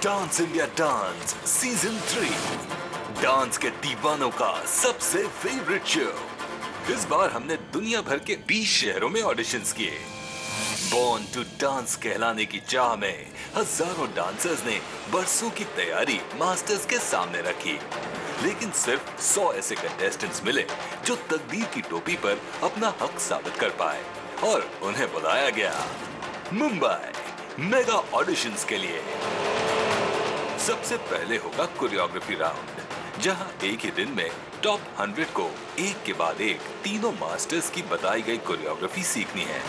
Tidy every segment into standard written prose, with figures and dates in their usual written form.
Dance India dance season 3 dance के दीवानों का सबसे फेवरेट शो। इस बार हमने दुनिया भर के 20 शहरों में ऑडिशंस किए। बॉर्न टू डांस कहलाने की चाह में हजारों डांसर्स ने बरसों की तैयारी मास्टर्स के सामने रखी, लेकिन सिर्फ 100 ऐसे कंटेस्टेंट्स मिले जो तकदीर की टोपी पर अपना हक साबित कर पाए और उन्हें बुलाया गया मुंबई मेगा ऑडिशंस के लिए। सबसे पहले होगा कोरियोग्राफी राउंड, जहां एक ही दिन में टॉप 100 को एक के बाद एक तीनों मास्टर्स की बताई गई कोरियोग्राफी सीखनी है।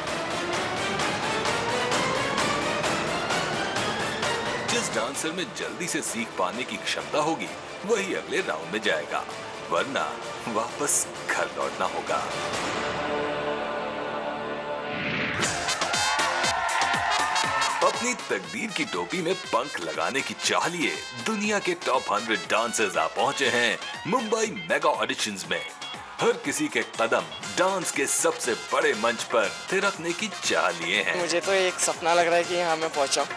जिस डांसर में जल्दी से सीख पाने की क्षमता होगी वही अगले राउंड में जाएगा, वरना वापस घर लौटना होगा। अपनी तकदीर की टोपी में पंख लगाने की चाह लिए दुनिया के टॉप 100 डांसर्स आ पहुंचे हैं मुंबई मेगा ऑडिशंस में। हर किसी के कदम डांस के सबसे बड़े मंच पर थिरकने की चाह लिए हैं। मुझे तो एक सपना लग रहा है कि यहाँ मैं पहुंचा।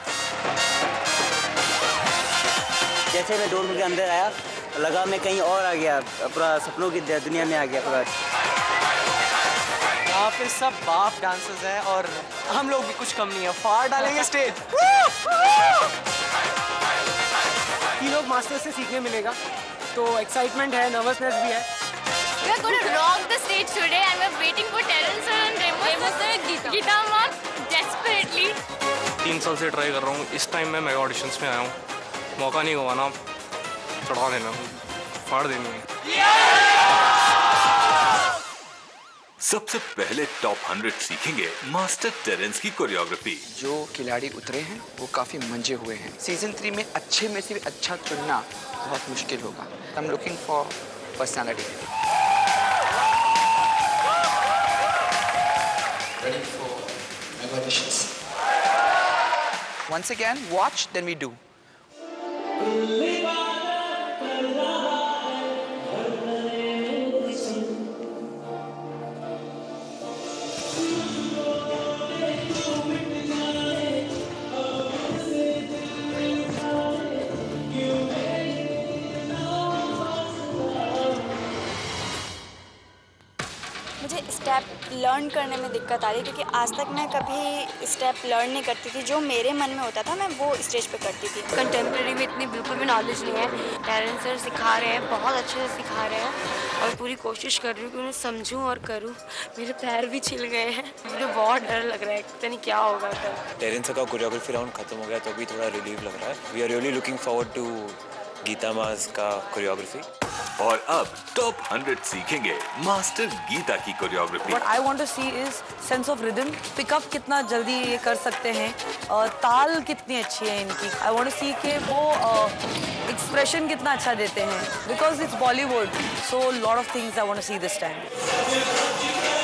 जैसे मैं डोर के अंदर आया, लगा मैं कहीं और आ गया, पूरा सपनों की दुनिया में आ गया पूरा। यहाँ पे सब बाप डांसर्स हैं और हम लोग भी कुछ कम नहीं है, फाड़ डालेंगे स्टेज। तीन लोग मास्टर से सीखने मिलेगा, तो एक्साइटमेंट है, नर्वसनेस भी है। We are going to rock the stage today and we're waiting for Terence sir and Remo sir, Geeta ma'am, desperately. 3 साल से ट्राई कर रहा हूँ, इस टाइम मैं मेगा ऑडिशंस में आया हूँ। मौका नहीं गवाना, चढ़ा देना, फाड़ देनी है। सबसे पहले टॉप 100 सीखेंगे मास्टर टेरेंस की कोरियोग्राफी। जो खिलाड़ी उतरे हैं वो काफी मंजे हुए हैं। सीजन 3 में अच्छे में से अच्छा चुनना बहुत मुश्किल होगा। I am looking for personality. Ready for mega auditions. Once again, watch, then we do. मुझे स्टेप लर्न करने में दिक्कत आ रही है, क्योंकि आज तक मैं कभी स्टेप लर्न नहीं करती थी। जो मेरे मन में होता था मैं वो स्टेज पे करती थी। कंटेम्प्रेरी में इतनी बिल्कुल भी नॉलेज नहीं है। टेरेंस सर सिखा रहे हैं, बहुत अच्छे से सिखा रहे हैं और पूरी कोशिश कर रही हूँ कि उन्हें समझूँ और करूँ। मेरे पैर भी छिल गए हैं, मुझे बहुत डर लग रहा है, पता नहीं क्या होगा कल। टेरेंस सर का कोरियोग्राफी राउंड खत्म हो गया तो अभी थोड़ा रिलीफ लग रहा है। We are really looking forward to Geeta माज का कोरियोग्राफी। और अब टॉप 100 सीखेंगे मास्टर गीता की choreography. What I want to see is sense of rhythm, pick up कितना जल्दी ये कर सकते हैं, ताल कितनी अच्छी है इनकी। I want to see कि वो एक्सप्रेशन कितना अच्छा देते हैं, because it's Bollywood, so lot of things I want to see this time.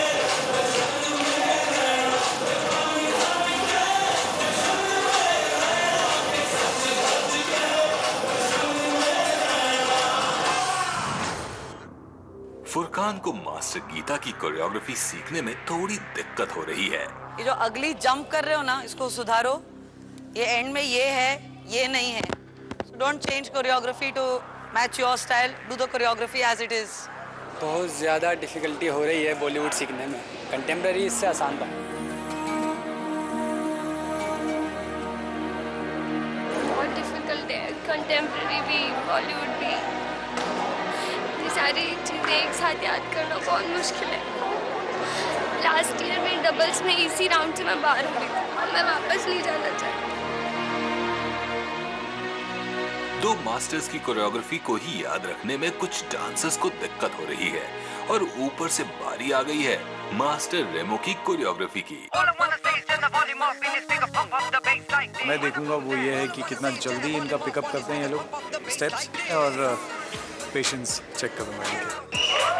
Furqan को मास्टर गीता की कोरियोग्राफी सीखने में थोड़ी दिक्कत हो रही है। ये जो अगली जंप कर रहे हो ना, इसको सुधारो। ये एंड में ये है, ये नहीं है। So don't change choreography to match your style. Do the choreography as it is. बहुत ज़्यादा डिफिकल्टी हो रही है बॉलीवुड सीखने में। कंटेम्प्रेरी इससे आसान था। बहुत डिफिकल्ट है, कंटेम्प्रेरी भी बॉलीवुड भी। सारी चीज़ें एक साथ याद करना बहुत मुश्किल है। लास्ट ईयर में डबल्स में इसी राउंड से मैं बाहर हुई थी, मैं वापस नहीं जाना चाहती। 2 मास्टर्स की कोरियोग्राफी को ही याद रखने में कुछ डांसर्स को दिक्कत हो रही है और ऊपर से बारी आ गई है मास्टर रेमो की कोरियोग्राफी की। मैं देखूंगा वो ये है कि कितना जल्दी इनका पिकअप करते हैं ये लोग स्टेप्स, और पेशेंस चेक करूंगा इनके।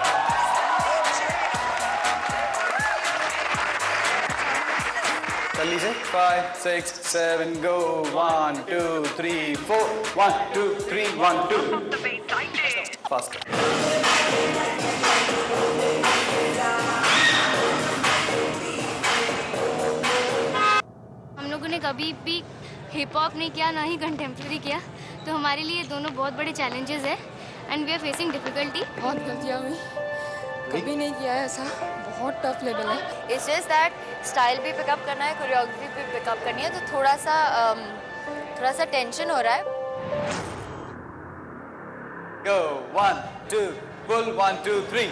कर लीजिए 5 6 7 गो 1 2 3 4 1 2 3 1 2 फास्ट। हम लोगों ने कभी भी हिप हॉप नहीं किया ना ही कंटेम्प्रेरी किया, तो हमारे लिए दोनों बहुत बड़े चैलेंजेस है and we are facing difficulty. बहुत गलतियाँ हुई, कभी नहीं किया है ऐसा, बहुत टफ लेवल है। इट्स जस्ट दैट स्टाइल भी पिकअप करना है, कोरियोग्राफी भी पिकअप करनी है, तो थोड़ा सा टेंशन हो रहा है। Go 1 2 pull 1 2 3.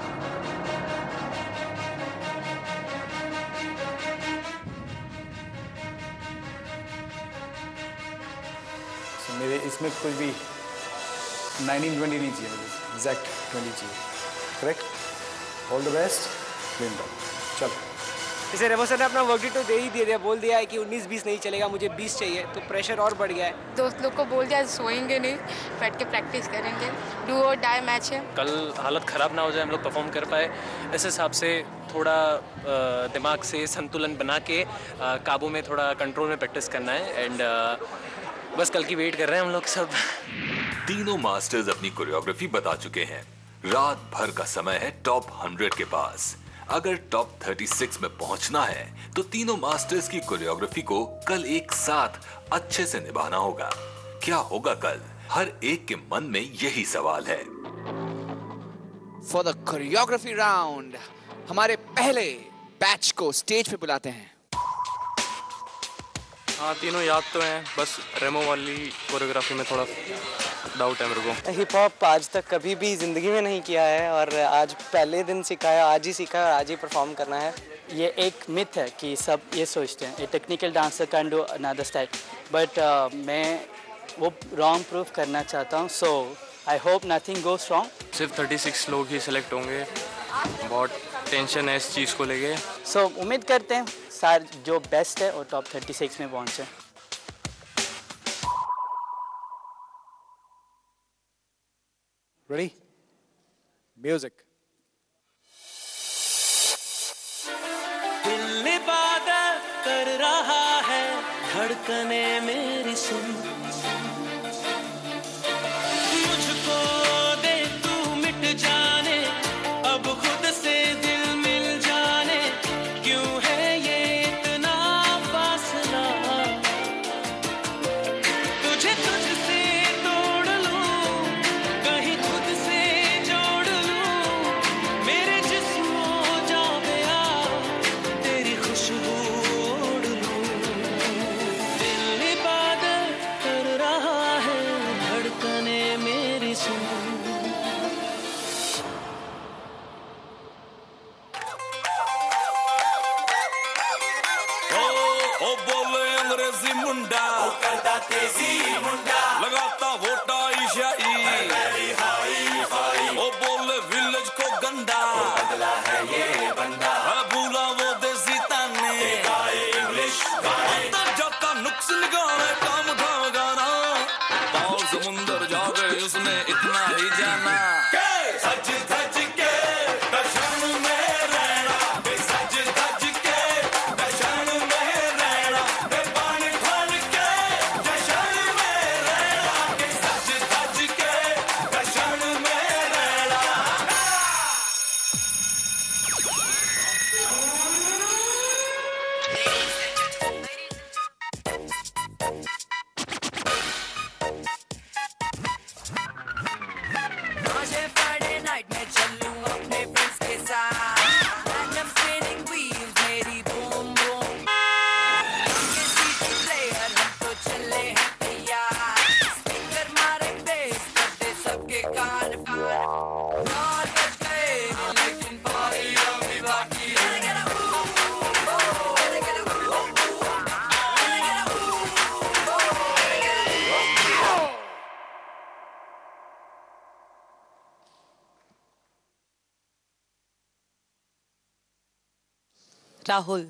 So, मेरे इसमें कुछ भी 19-20 नहीं चाहिए, मुझे एग्जैक्ट 20 चाहिए। करेक्ट। All the best. चलो। जैसे रेमो सर ने अपना वर्कशीट तो दे ही दिया, बोल दिया है कि 19-20 नहीं चलेगा, मुझे 20 चाहिए, तो प्रेशर और बढ़ गया है। दोस्त लोग को बोल दिया सोएंगे नहीं, बैठ के प्रैक्टिस करेंगे, डू और डाई मैच है। कल हालत ख़राब ना हो जाए, हम लोग परफॉर्म कर पाए, इस हिसाब से थोड़ा दिमाग से संतुलन बना के काबू में, थोड़ा कंट्रोल में प्रैक्टिस करना है एंड बस कल की वेट कर रहे हैं हम लोग सब। तीनों मास्टर्स अपनी कोरियोग्राफी बता चुके हैं। रात भर का समय है टॉप 100 के पास। अगर टॉप 36 में पहुंचना है तो तीनों मास्टर्स की कोरियोग्राफी को कल एक साथ अच्छे से निभाना होगा। क्या होगा कल? हर एक के मन में यही सवाल है। फॉर द कोरियोग्राफी राउंड हमारे पहले बैच को स्टेज पे बुलाते हैं। हाँ, तीनों याद तो हैं, बस रेमो वाली कोरियोग्राफी में थोड़ा डाउट है मेरे को। हिप हॉप आज तक कभी भी ज़िंदगी में नहीं किया है और आज पहले दिन सिखाया, आज ही सीखा और आज ही परफॉर्म करना है। ये एक मिथ है कि सब ये सोचते हैं a technical dancer can do another style, but मैं वो रॉन्ग प्रूफ करना चाहता हूँ। So I hope nothing goes wrong. सिर्फ 36 लोग ही सिलेक्ट होंगे, बहुत टेंशन है इस चीज़ को लेके। सो उम्मीद करते हैं सार जो बेस्ट है वो टॉप 36 में पहुँचे। Ready? Music. दिल इबादत कर रहा है, धड़कने मेरी सुन, मुझको दे तू मिट जाने, अब खुद से दिल मिल जाने, क्यों है ये इतना फासला, तुझे तुझसे तोड़ लूं, कहीं खुद से जोड़ लूं, मेरे जिस्मों जा गया तेरी खुशबू ओढ़ लूं, दिल इबादत कर रहा है, धड़कने मेरी सुन। ओ बोले अंग्रेजी मुंडा, ओ करता तेजी मुंडा, लगाता वोटा ईशाई, ओ बोले विलेज को गंदा, बदला है ये बंदा, भूला वो देसी ताने, इंग्लिश अंदर जाता नुक्स निकाले, काम उठा गाना, पाओ समुंदर जा गए उसने इतना ही जाना, सज धज के दर्शन में रहना, सज धज के दर्शन में रहना, पानी ढाल के दर्शन में रहना, सज धज के दर्शन में रहना। आज फ्राइडे नाइट में चलूं अपने फ्रेंड्स के साथ, रैंडम स्पिनिंग व्हील्स मेरी बूम बूम, ये सीटी प्लेयर हम तो चले हैं तैयार, स्पीकर मारे बेस करते सबके कान फाड़, 9 बज गए लेकिन पार्टी अभी बाकी है। राहुल,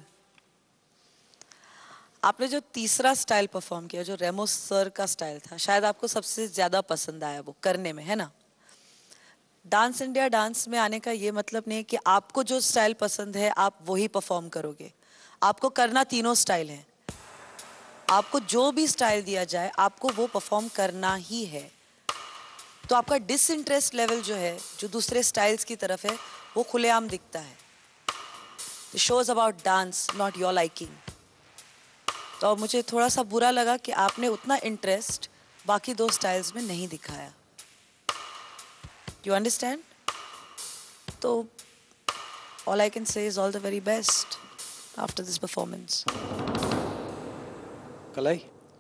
आपने जो तीसरा स्टाइल परफॉर्म किया, जो रेमो सर का स्टाइल था, शायद आपको सबसे ज्यादा पसंद आया वो करने में, है ना? डांस इंडिया डांस में आने का ये मतलब नहीं है कि आपको जो स्टाइल पसंद है आप वही परफॉर्म करोगे। आपको करना तीनों स्टाइल है। आपको जो भी स्टाइल दिया जाए आपको वो परफॉर्म करना ही है। तो आपका डिसइंटरेस्ट लेवल जो है, जो दूसरे स्टाइल्स की तरफ है, वो खुलेआम दिखता है। The show is about dance, not your liking. तो मुझे थोड़ा सा बुरा लगा कि आपने उतना इंटरेस्ट बाकी 2 स्टाइल्स में नहीं दिखाया. You understand? तो all I can say is all the very best after this performance. कलाई,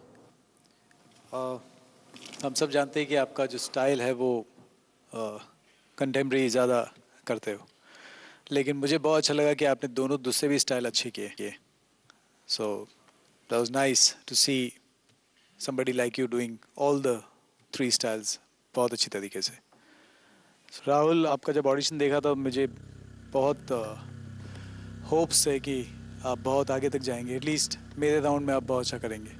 हम सब जानते हैं कि आपका जो स्टाइल है वो कंटेम्प्रेरी ज़्यादा करते हो, लेकिन मुझे बहुत अच्छा लगा कि आपने दोनों दूसरे भी स्टाइल अच्छे किए. So that was nice to see somebody like you doing all the 3 styles बहुत अच्छी तरीके से. राहुल, आपका जब ऑडिशन देखा तो मुझे बहुत होप्स है कि आप बहुत आगे तक जाएंगे. एटलीस्ट मेरे राउंड में आप बहुत अच्छा करेंगे.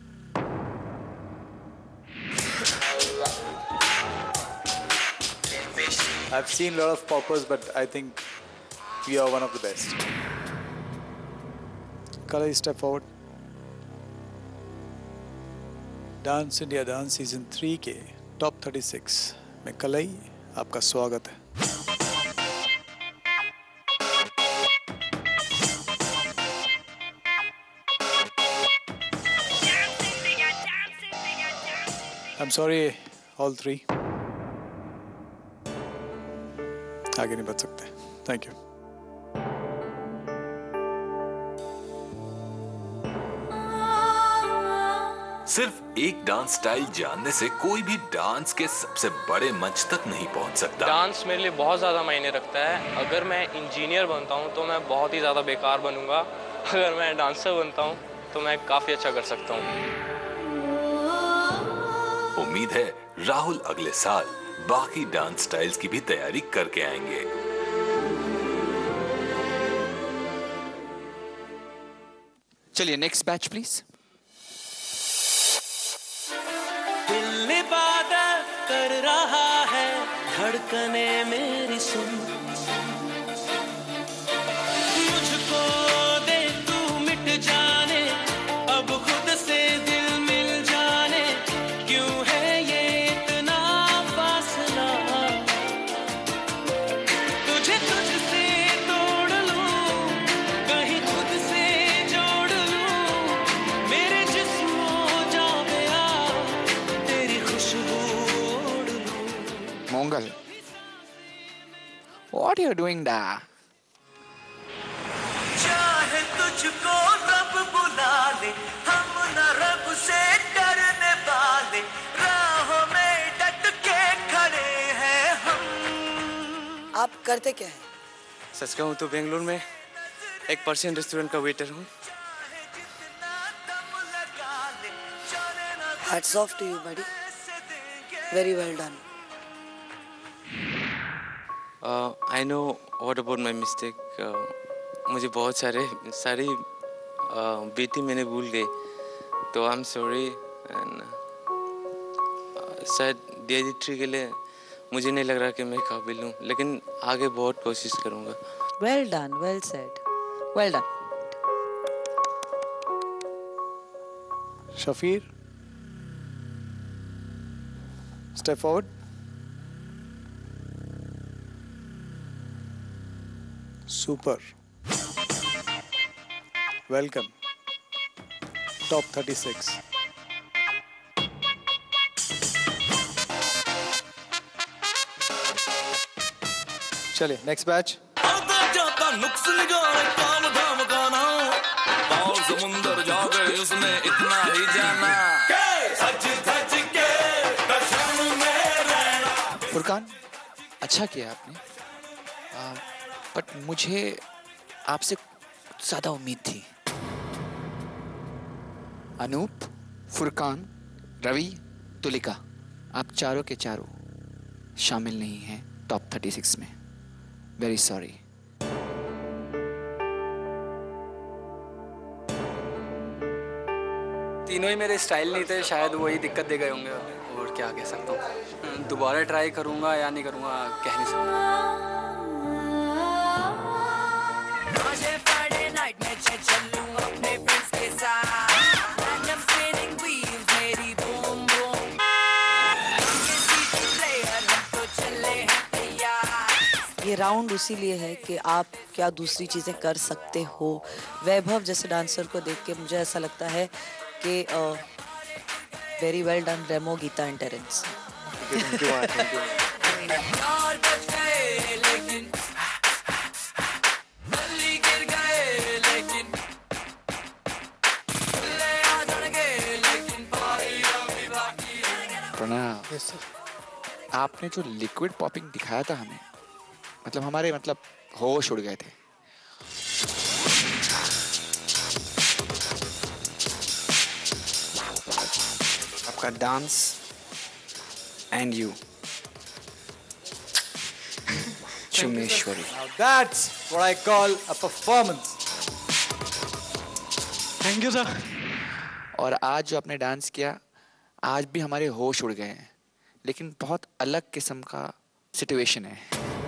I've seen a lot of poppers, but I think you are one of the best. Kalai, step forward. Dance India dance season 3 के टॉप 36 में कलाई, आपका स्वागत है. I'm sorry, all 3. आगे नहीं बढ़ सकते. Thank you. सिर्फ एक डांस स्टाइल जानने से कोई भी डांस के सबसे बड़े मंच तक नहीं पहुंच सकता. डांस मेरे लिए बहुत ज़्यादा मायने रखता है. अगर मैं इंजीनियर बनता हूं तो मैं बहुत ही ज़्यादा बेकार बनूंगा. अगर मैं डांसर बनता हूं तो मैं काफ़ी अच्छा कर सकता हूं. उम्मीद है राहुल अगले साल बाकी डांस स्टाइल्स की भी तैयारी करके आएंगे. चलिए नेक्स्ट बैच प्लीज. दिल इबादत कर रहा है, धड़कने मेरी सुन. मुझको दे तू मिट जाने, अब खुद से दिल मिल जाने. क्यों है ये इतना फासला, तुझे तुझसे तोड़ लूं, कहीं खुद से जोड़ लूं. मेरे जिस्मों जा गया तेरी खुशबू ओढ़ लूं. Mongal, what are you doing there? चाहे तुझको रब बुला ले, हम न रब से डरने वाले. राहों में डट के खड़े हैं हम. आप करते क्या है? सच कहूँ तो बेंगलुरु में एक पर्शियन रेस्टोरेंट का वेटर हूँ. Hats off to you, buddy. Very well done. I know what about my mistake. मुझे बहुत सारी बेटी मैंने भूल गई, तो आई एम सॉरी. एंड शायद DID3 के लिए मुझे नहीं लग रहा कि मैं काबिल हूँ, लेकिन आगे बहुत कोशिश करूँगा. Well done, well said. Well done. Shafir, step forward. Super. Welcome. Top 36. चलिए नेक्स्ट बैच. जाता नुक्स निगाह काम धाम का ना, और समुंदर जागे उसने इतना ही जाना. सच धज के दर्शन में रहना. फुरकान, अच्छा किया आपने, बट मुझे आपसे ज़्यादा उम्मीद थी. अनूप, फुरकान, रवि, तुलिका, आप चारों के चारों शामिल नहीं हैं टॉप 36 में. Very sorry. तीनों ही मेरे स्टाइल नहीं थे, शायद वही दिक्कत दे गए होंगे. और क्या कह सकता हूँ, दोबारा ट्राई करूँगा या नहीं करूँगा कह नहीं सकता. ये राउंड उसी लिए है कि आप क्या दूसरी चीज़ें कर सकते हो. वैभव जैसे डांसर को देख के मुझे ऐसा लगता है कि very well done Remo, Geeta and Terence. यार बच गए लेकिन गली गिर गए लेकिन ले आ जाएंगे लेकिन पारी अभी बाकी है। प्रणव, आपने जो लिक्विड पॉपिंग दिखाया था हमें, मतलब हमारे होश उड़ गए थे। आपका dance and you Chumeshwari. Now that's what I call a performance. Thank you sir. और आज जो आपने डांस किया, आज भी हमारे होश उड़ गए हैं, लेकिन बहुत अलग किस्म का सिचुएशन है।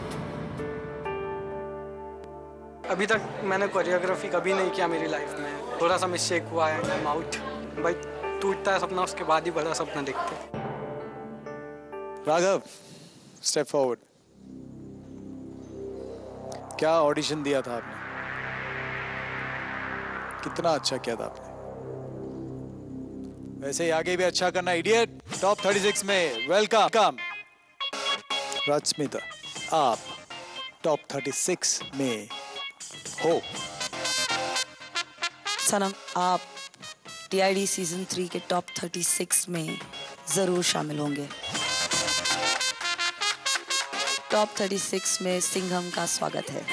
अभी तक मैंने कोरियोग्राफी कभी नहीं किया मेरी लाइफ में। थोड़ा सा मिस्टेक हुआ है, आई एम आउट। भाई टूटता है सपना, उसके बाद ही बड़ा सपना देखते हैं। Raghav, step forward. क्या ऑडिशन दिया था आपने? कितना अच्छा किया था आपने? वैसे ही आगे भी अच्छा करना इडियट। टॉप 36 में वेलकम। राजस्मिता, आप टॉप 36 में हो। सनम, आप TID सीजन 3 के टॉप 36 में जरूर शामिल होंगे। टॉप 36 में सिंघम का स्वागत है।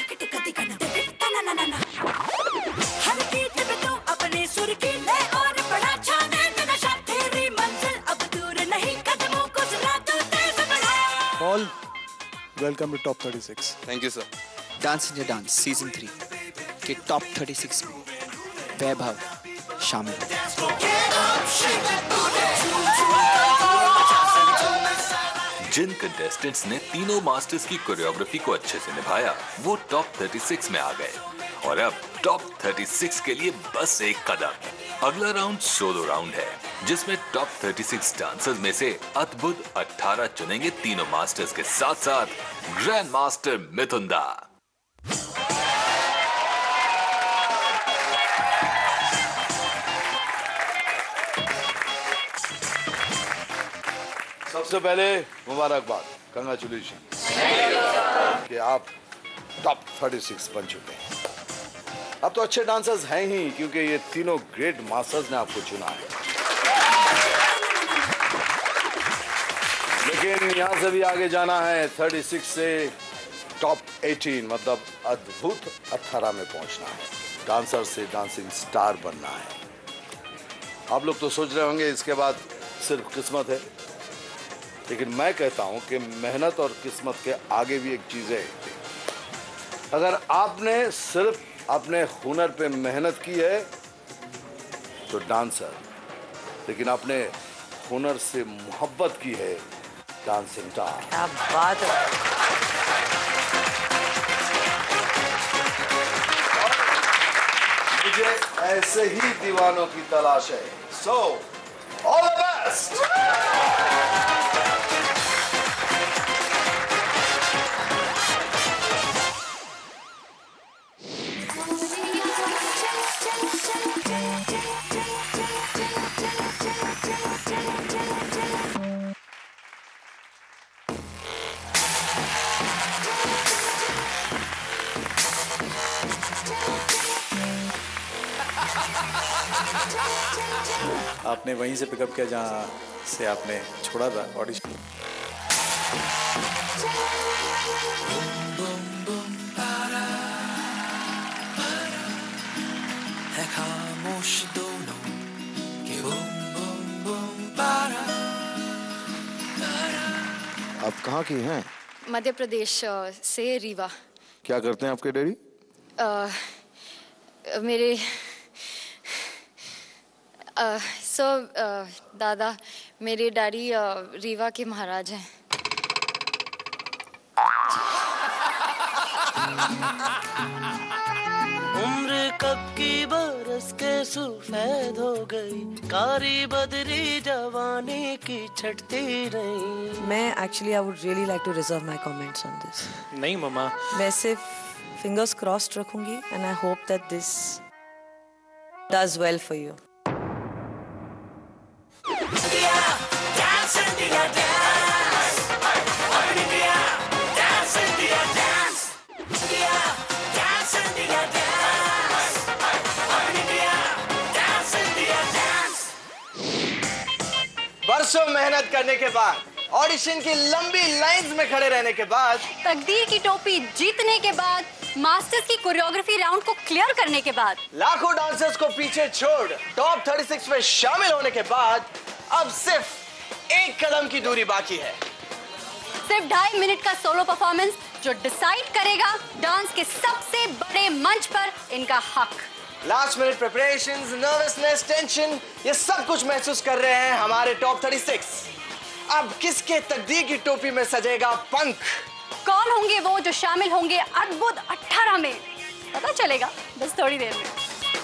हर बीट पे तू अपने सुर की ले और बड़ा छाने नशा, तेरी मंजिल अब दूर नहीं, कदमों को जरा तू तेज बढ़ा। All welcome to top 36। Thank you sir. Dance India dance season 3 के टॉप 36 में वैभव शामिल। जिन कंटेस्टेंट्स ने तीनों मास्टर्स की कोरियोग्राफी को अच्छे से निभाया, वो टॉप 36 में आ गए। और अब टॉप 36 के लिए बस एक कदम। अगला राउंड सोलो राउंड है, जिसमें टॉप 36 डांसर्स में से अद्भुत 18 चुनेंगे तीनों मास्टर्स के साथ साथ ग्रैंड मास्टर मिथुन दा। सबसे पहले मुबारकबाद, कंग्रेचुलेशन कि आप टॉप 36 बन चुके हैं। अब तो अच्छे डांसर्स हैं ही, क्योंकि ये तीनों ग्रेट मास्टर्स ने आपको चुना है। लेकिन यहाँ से भी आगे जाना है, 36 से टॉप 18 मतलब अद्भुत 18 में पहुँचना है। डांसर से डांसिंग स्टार बनना है। आप लोग तो सोच रहे होंगे इसके बाद सिर्फ किस्मत है, लेकिन मैं कहता हूं कि मेहनत और किस्मत के आगे भी एक चीज है। अगर आपने सिर्फ अपने हुनर पे मेहनत की है तो डांसर, लेकिन अपने हुनर से मोहब्बत की है डांसिंग स्टार। क्या बात है। मुझे ऐसे ही दीवानों की तलाश है। So all the best. आपने वहीं से पिकअप किया जहाँ से आपने छोड़ा था ऑडिशन। है खामोश दोनों के बूम बूम बूम पारा। आप कहाँ की हैं? मध्य प्रदेश से रीवा। क्या करते हैं आपके डैडी? मेरे दादा, मेरे डैडी रीवा के महाराज हैं। उम्र कब की बरस के सफेद हो गई, कारी बदरी जवानी की छटती रही। मैं actually I would really like to reserve my comments on this. नहीं मम्मा, मैं सिर्फ फिंगर्स क्रॉस्ड रखूंगी and I hope that this does well for you. India, dance. Up in India, dance India, dance. India, dance India, dance. Up in India, dance India, dance. वर्षों मेहनत करने के बाद, audition की लंबी लाइंस में खड़े रहने के बाद, तकदीर की टोपी जीतने के बाद, मास्टर्स की कोरियोग्राफी राउंड को क्लियर करने के बाद, लाखों डांसर्स को पीछे छोड़ टॉप 36 में शामिल होने के बाद, अब सिर्फ एक कदम की दूरी बाकी है। सिर्फ 2.5 मिनट का सोलो परफॉर्मेंस जो डिसाइड करेगा डांस के सबसे बड़े मंच पर इनका हक। Last minute preparations, nervousness, tension, ये सब कुछ महसूस कर रहे हैं हमारे टॉप 36। अब किसके तकदीर की टोपी में सजेगा पंख? कौन होंगे वो जो शामिल होंगे अद्भुत 18 में? पता चलेगा बस थोड़ी देर में।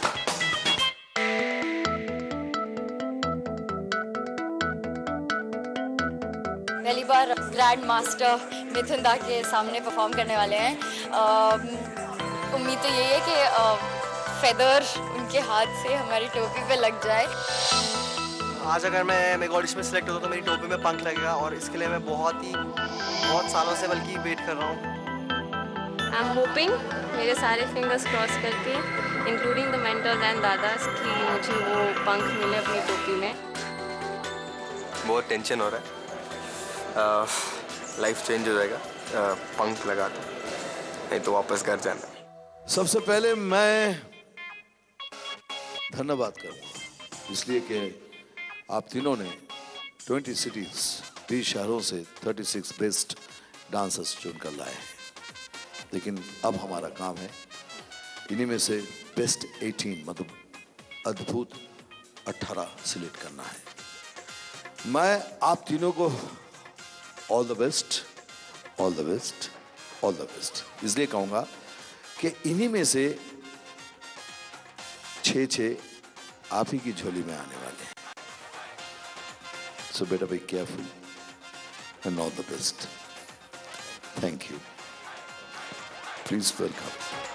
पहली बार ग्रैंड मास्टर मिथुन दा के सामने परफॉर्म करने वाले हैं। उम्मीद तो यही है कि फेदर उनके हाथ से हमारी टोपी पे लग जाए। आज अगर मैं मेगा ऑडिशन में सिलेक्ट होता तो मेरी टोपी में पंख लगेगा और इसके लिए मैं बहुत सालों से बल्कि वेट कर रहा हूँ। आई एम होपिंग मेरे सारे फिंगर्स क्रॉस करके इंक्लूडिंग द मेंटर्स एंड दादास कि मुझे वो पंख मिले अपनी टोपी में। बहुत टेंशन हो रहा है, लाइफ चेंज हो जाएगा पंख लगा के, नहीं तो वापस घर जाना। सबसे पहले मैं धन्यवाद करूंगा इसलिए कि आप तीनों ने 20 सिटीज 20 शहरों से 36 बेस्ट डांसर्स चुनकर लाए हैं। लेकिन अब हमारा काम है इन्हीं में से बेस्ट 18 मतलब अद्भुत 18 सिलेक्ट करना है। मैं आप तीनों को all the best, all the best, all the best इसलिए कहूँगा कि इन्हीं में से 6 आप ही की झोली में आने वाले हैं। So better be careful and all the best. Thank you. Please welcome.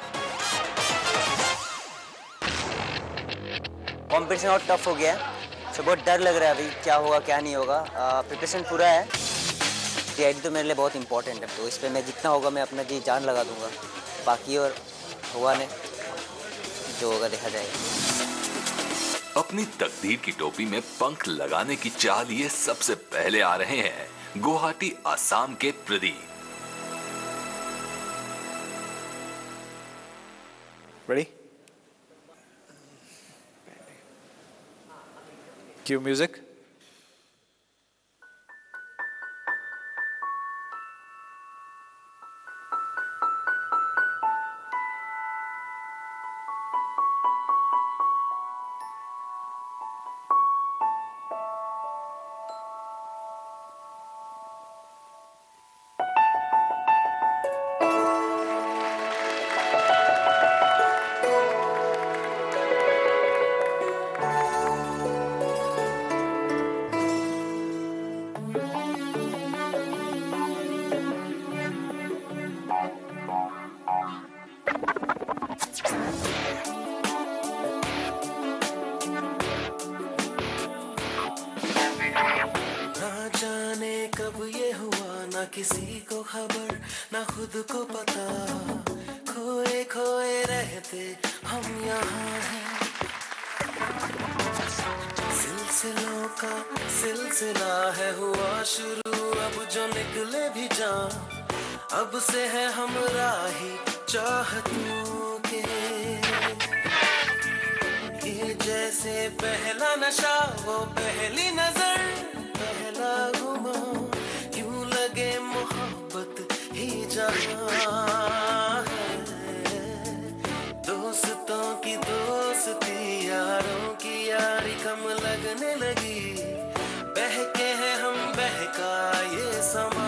Competition और टफ हो गया है, तो बहुत डर लग रहा है अभी क्या होगा क्या नहीं होगा। प्रिपरेशन पूरा है, तैयारी तो मेरे लिए बहुत इंपॉर्टेंट है, तो इस पर मैं जितना होगा मैं अपना जी जान लगा दूंगा। बाकी और हुआ नहीं, जो होगा देखा जाएगा। अपनी तकदीर की टोपी में पंख लगाने की चाह लिए सबसे पहले आ रहे हैं गुवाहाटी असम के प्रदीप। Ready? Cue music. किसी को खबर ना खुद को पता, खोए खोए रहते हम यहाँ हैं। सिलसिलों का सिलसिला है हुआ शुरू, अब जो निकले भी जान अब से है हम राही चाहतों के। ये जैसे पहला नशा वो पहली नजर पहला घुमा, यूं लगे मोहब्बत ही जहां है। दोस्तों की दोस्ती यारों की यारी कम लगने लगी, बहके हैं हम बहका ये समा।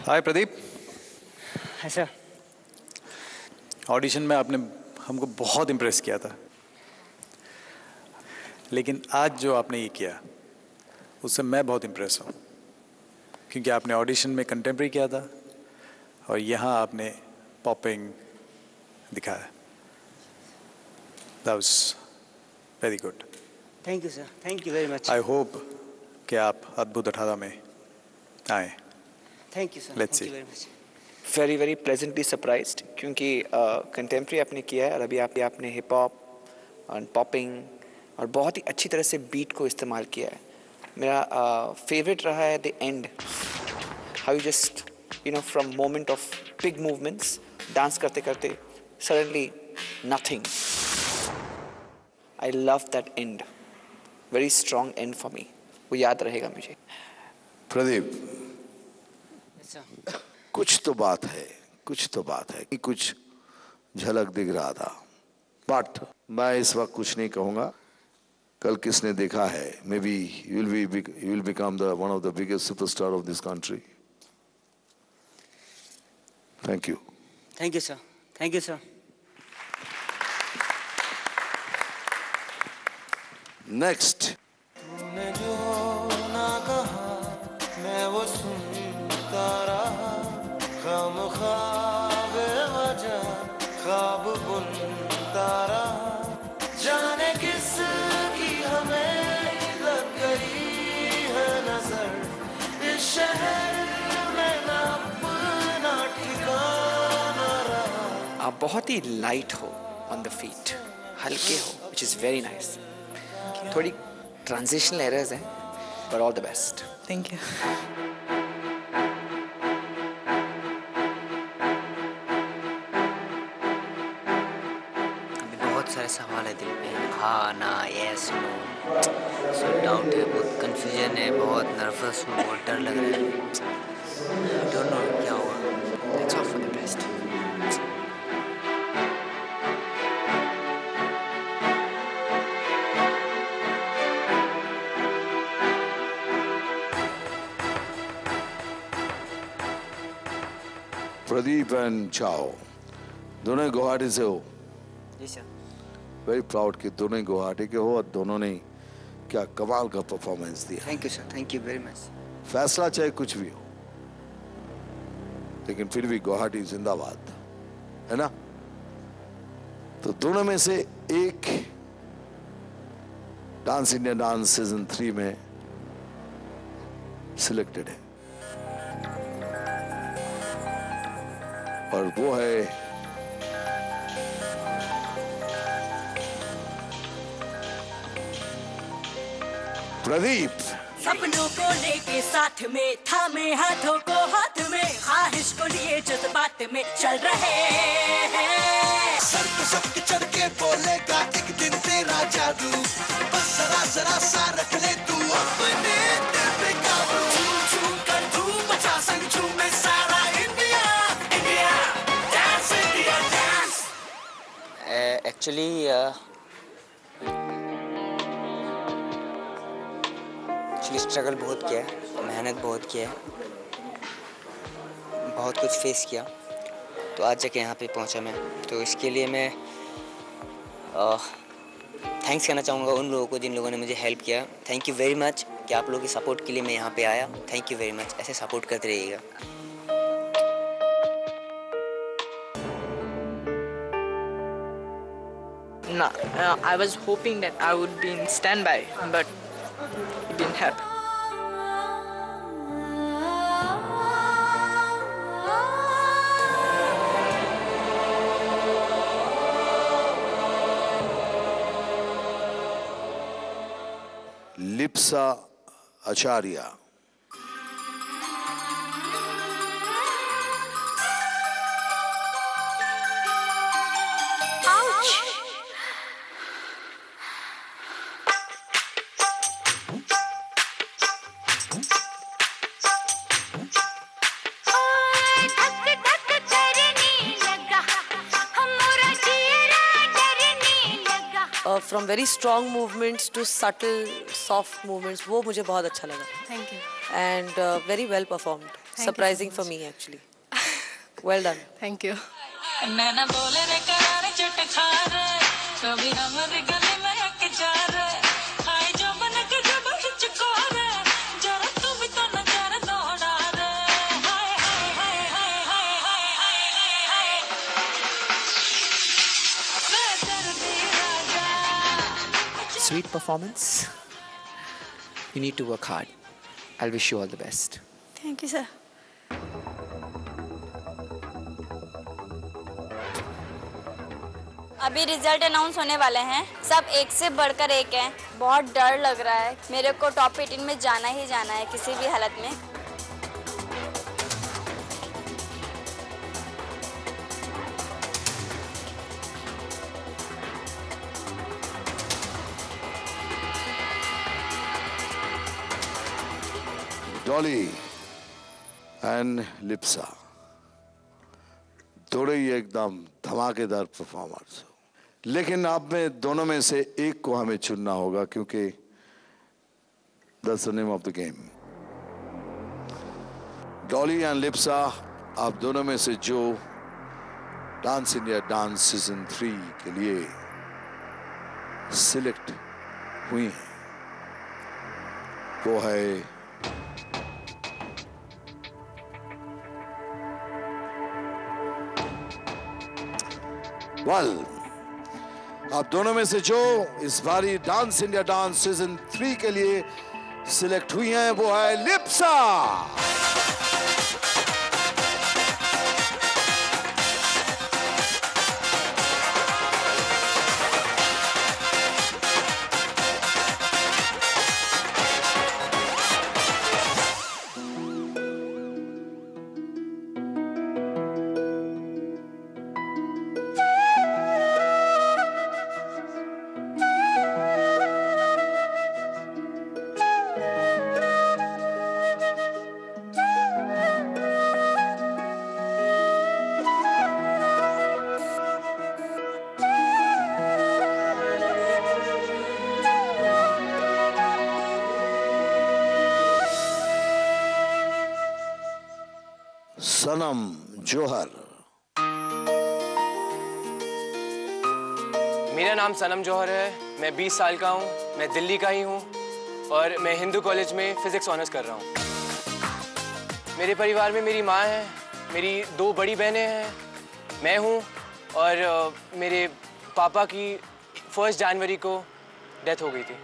Hi Pradeep. Hi sir. Audition में आपने हमको बहुत इम्प्रेस किया था, लेकिन आज जो आपने ये किया उससे मैं बहुत इम्प्रेस हूँ, क्योंकि आपने ऑडिशन में कंटेम्प्रेरी किया था और यहाँ आपने पॉपिंग दिखाया। That was very good. Thank you sir, thank you very much. I hope कि आप अद्भुत 18 में आए। Thank you sir, Let's thank you see. Very much. Very very pleasantly surprised, क्योंकि कंटेम्प्रेरी आपने किया है और अभी आपने हिप हॉप और पॉपिंग और बहुत ही अच्छी तरह से बीट को इस्तेमाल किया है। मेरा फेवरेट रहा है the end, how you just from moment of big movements डांस करते करते suddenly nothing. I love that and, very strong and for me, वो याद रहेगा मुझे। प्रदीप, कुछ तो बात है कि कुछ झलक दिख रहा था, बट मैं इस वक्त कुछ नहीं कहूंगा। कल किसने देखा है, maybe you will become the one of the biggest superstar of this country. Thank you. Thank you sir, thank you sir. Next. तूने जो ना कहा मैं वो सुनता रहा, खामख्वाह बेवजह ख्वाब बुनता रहा, जाने किस की हमें लग गई है नजर, इस शहर में ना अपना ठिकाना रहा। आप बहुत ही लाइट हो ऑन द फीट, हल्के हो, विच इज़ वेरी नाइस। थोड़ी ट्रांजिशनल एरर्स हैं, but all the best. Thank you. बहुत सारे सवाल है दिल में, हाँ ना, यस नो, सब डाउट है, बहुत कंफ्यूजन है, बहुत नर्वस हूँ, बहुत डर लग रहा है, डोंट नो क्या हुआ। Let's hope for the best. Pradeep and चाओ, दोनों ही गुवाहाटी से हो। जी सर। वेरी प्राउड कि दोनों ही गुवाहाटी के हो और दोनों ने क्या कमाल का परफॉर्मेंस दिया। Thank you sir, thank you very much. फैसला चाहे कुछ भी हो, लेकिन फिर भी गुवाहाटी जिंदाबाद, है ना। तो दोनों में से एक डांस इंडिया डांस सीजन 3 में सिलेक्टेड है और वो है प्रदीप। सपनों को लेके साथ में, थामे हाथों को हाथ में, ख्वाहिश को लिए जज्बात में चल रहे हैं। सर पे सबके चढ़ के बोलेगा एक दिन तेरा जादू, बस जरा जरा सा रख ले तू अपने दिल पे काबू। झूम झूम कर धूम मचा, संग झूमे सारा India, India dance, India dance. Actually struggle बहुत किया है, मेहनत बहुत किया है, बहुत कुछ फेस किया, तो आज जाके यहाँ पे पहुँचा मैं। तो इसके लिए मैं थैंक्स कहना चाहूँगा उन लोगों को जिन लोगों ने मुझे हेल्प किया। थैंक यू वेरी मच कि आप लोगों की सपोर्ट के लिए मैं यहाँ पे आया। थैंक यू वेरी मच, ऐसे सपोर्ट करते रहिएगा। No, I was hoping that I would be in standby, but it didn't happen. Lipsa Acharya. From very strong movements to subtle, soft movements, वो मुझे बहुत अच्छा लगा. Thank you. And very well performed. Surprising for me actually. Well done. Thank you. नैना बोले रे करारे चटखार कभी हमारे गले में आके जा रे हाय जो बन के जब हिचको रे जरा तू भी तो नजर दौड़ा रे हाय हाय हाय हाय हाय हाय हाय Sweet performance. You need to work hard. I'll wish you all the best. Thank you, sir. अभी रिजल्ट अनाउंस होने वाले हैं। सब एक से बढ़कर एक हैं। बहुत डर लग रहा है। मेरे को टॉप 18 में जाना ही जाना है किसी भी हालत में। डॉली एंड लिप्सा दोनों ही एकदम धमाकेदार परफॉर्मर्स, लेकिन आप में दोनों में से एक को हमें चुनना होगा क्योंकि that's the name of the game. Dolly and Lipsa, आप दोनों में से जो डांस इंडिया डांस सीजन 3 के लिए सिलेक्ट हुई हैं वो है आप दोनों में से जो इस बारी डांस इंडिया डांस सीजन 3 के लिए सिलेक्ट हुई हैं वो है लिप्सा। सनम जौहर। मेरा नाम सनम जौहर है। मैं 20 साल का हूँ। मैं दिल्ली का ही हूँ और मैं हिंदू कॉलेज में फिजिक्स ऑनर्स कर रहा हूँ। मेरे परिवार में मेरी माँ है, मेरी 2 बड़ी बहनें हैं, मैं हूँ और मेरे पापा की 1 जनवरी को डेथ हो गई थी।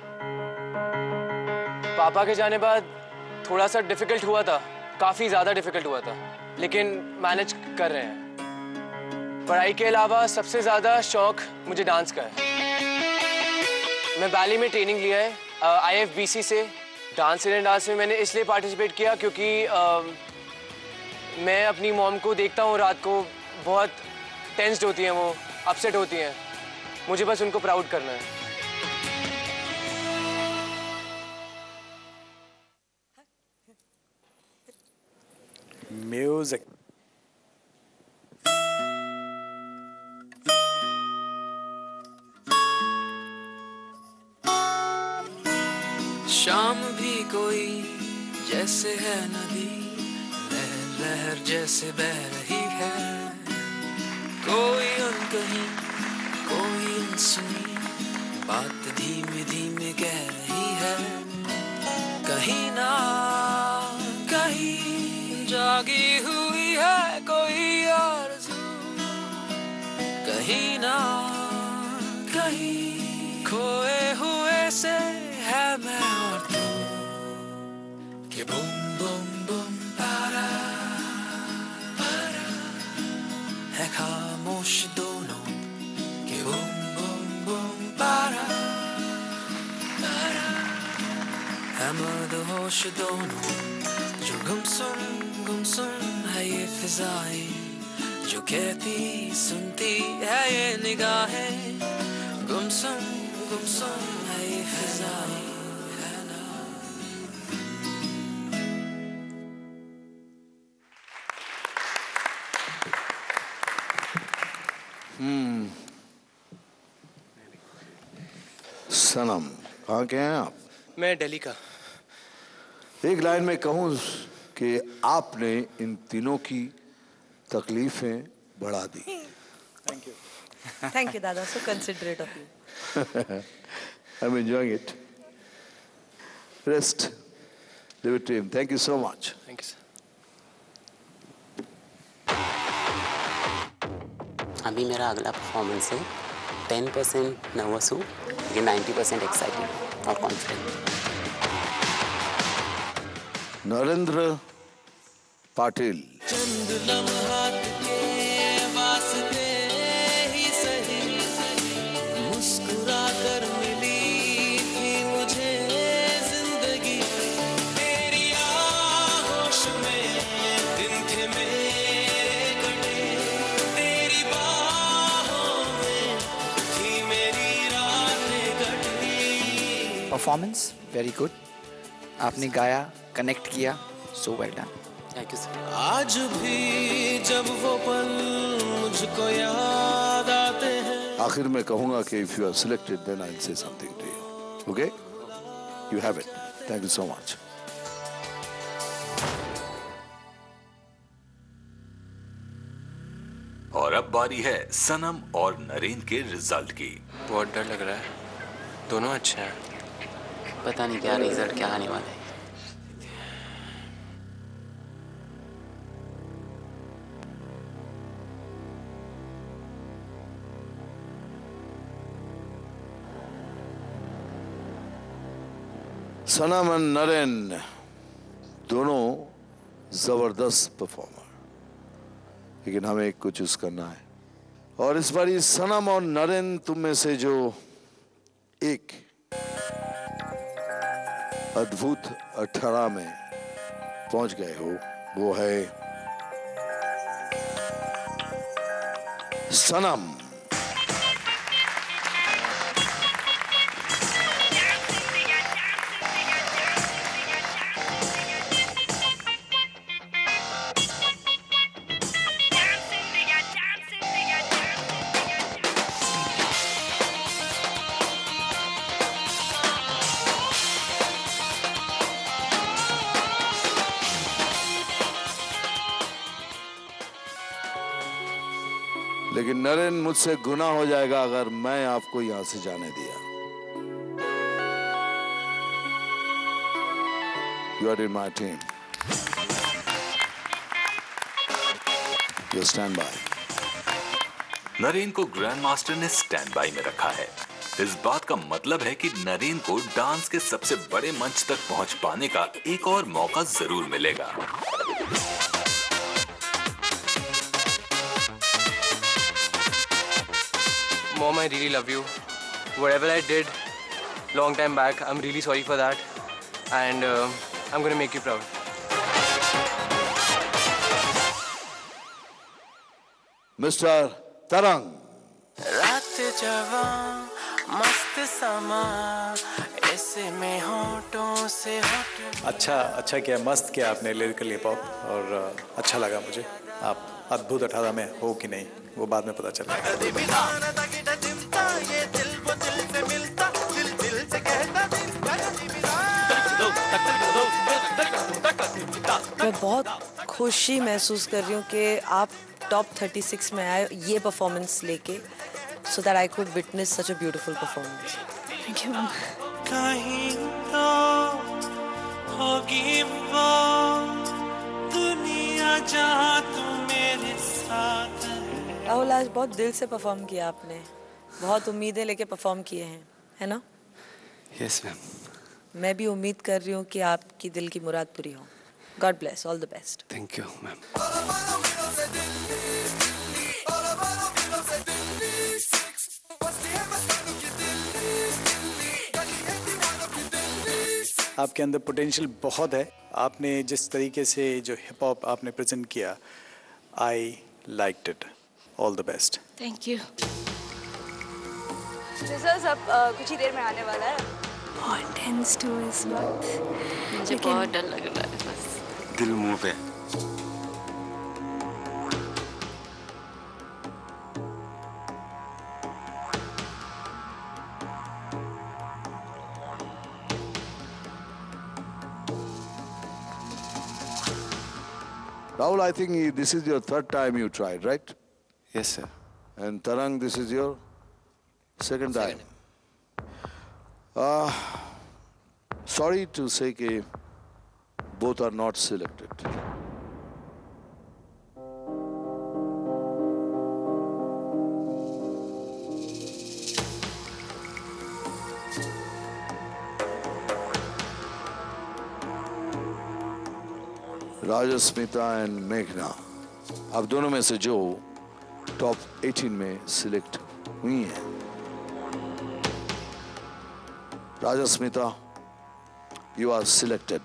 पापा के जाने बाद थोड़ा सा डिफ़िकल्ट हुआ था, काफ़ी ज़्यादा डिफ़िकल्ट हुआ था, लेकिन मैनेज कर रहे हैं। पढ़ाई के अलावा सबसे ज़्यादा शौक मुझे डांस का है। मैं बैले में ट्रेनिंग लिया है IFBC से। डांस इंडिया डांस में मैंने इसलिए पार्टिसिपेट किया क्योंकि मैं अपनी मॉम को देखता हूँ रात को बहुत टेंस्ड होती हैं, वो अपसेट होती हैं। मुझे बस उनको प्राउड करना है। म्यूजिक। शाम भी कोई जैसे है नदी, लहर लहर जैसे बह रही है। कोई अनकही कोई अनसुनी बात धीमे धीमे कह रही है। कहीं ना कहीं जागी हुई है कोई आरज़ू, कहीं ना कहीं खोए हुए से है मैं और तू। कि बूम बूम बूम पारा पारा है खामोश दोनों। कि बूम बूम बूम पारा पारा है मदहोश दोनों। जो गुमसुम है ये फिजाएं, जो कहती सुनती है ये निगाहें। गुमसुम है ये फिजाएं, है ना। सनम, कहाँ के हैं आप? मैं दिल्ली का। एक लाइन में कहूँ कि आपने इन तीनों की तकलीफें बढ़ा दी। Thank you. Thank you, Dada. So considerate of you. I'm enjoying it. Rest. Leave it to him. Thank you so much. Thank you, sir. अभी मेरा अगला परफॉर्मेंस है। 10% नर्वस हूँ लेकिन 90% एक्साइटेड और कॉन्फिडेंट। नरेंद्र पाटिल। चंद लम्हात के वास्ते ही सही मुस्कुरा कर मिली थी मुझे जिंदगी। तेरी आगोश में दिन थे मेरे कटे, तेरी बाहों में थी मेरी रातें कटी। परफॉर्मेंस वेरी गुड, आपने गाया, कनेक्ट किया, so well done. Thank you sir. आज भी जब वो पल मुझको याद आते हैं। आखिर में कहूंगा कि if you are selected then I'll say something to you. Okay? You have it. Thank you so much. और अब बारी है सनम और नरेन के रिजल्ट की। बहुत डर लग रहा है, दोनों अच्छे हैं। पता नहीं क्या रिजल्ट क्या आने वाला है। सनम और नरेन दोनों जबरदस्त परफॉर्मर, लेकिन हमें एक को चूज करना है और इस बारी सनम और नरेन तुम में से जो एक अद्भुत 18 में पहुंच गए हो वो है सनम। लेकिन नरेन मुझसे गुनाह हो जाएगा अगर मैं आपको यहां से जाने दिया। You are in my team. You stand by. Naren को ग्रैंड मास्टर ने स्टैंड बाई में रखा है। इस बात का मतलब है कि नरेन को डांस के सबसे बड़े मंच तक पहुंच पाने का एक और मौका जरूर मिलेगा। Mom, I really love you. Whatever I did long time back, I'm really sorry for that. And I'm going to make you proud. Mr. Tarang. रात जवां मस्त समा ऐसे में होठों से होठ। अच्छा किया, मस्त किया आपने लिरिकल हिप हॉप, और अच्छा लगा मुझे। आप अद्भुत 18 में हो कि नहीं वो बाद में पता चला। मैं बहुत खुशी महसूस कर रही हूँ कि आप टॉप 36 में आए ये परफॉर्मेंस लेके, so that I could witness such a beautiful performance. Thank you, Mom. कहीं तो होगी वो दुनिया जहाँ तू मेरे साथ है। राहुल, आज बहुत दिल से परफॉर्म किया आपने, बहुत उम्मीदें लेके परफॉर्म किए हैं, है ना? Yes, ma'am. मैं भी उम्मीद कर रही हूँ कि आपकी दिल की मुराद पूरी हो। God bless, all the best. Thank you, ma'am. आपके अंदर पोटेंशियल बहुत है। आपने जिस तरीके से जो हिप हॉप आपने प्रेजेंट किया, I liked it. All the best. Thank you. Results अब कुछ ही देर में आने वाला है। बहुत टेंस टू इस वक्त। मुझे बहुत डर लग रहा है बस। दिल मुंह पे। Rahul, I think this is your third time you tried, right? Yes, sir. And Tarang, this is your second time. Sorry to say that both are not selected. Rajsmita and मेघना, अब दोनों में से जो टॉप 18 में सिलेक्ट हुई हैं, Rajsmita, you are selected.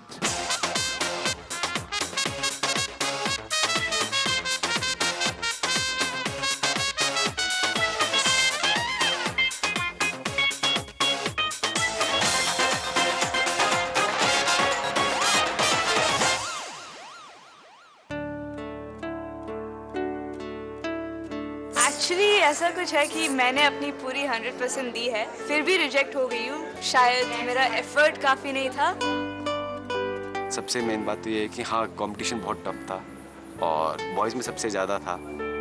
Actually ऐसा कुछ है कि मैंने अपनी पूरी 100% दी है, फिर भी रिजेक्ट हो गई हूँ. शायद मेरा एफर्ट काफ़ी नहीं था. सबसे मेन बात तो ये है कि हाँ, कंपटीशन बहुत टफ था और बॉयज़ में सबसे ज़्यादा था.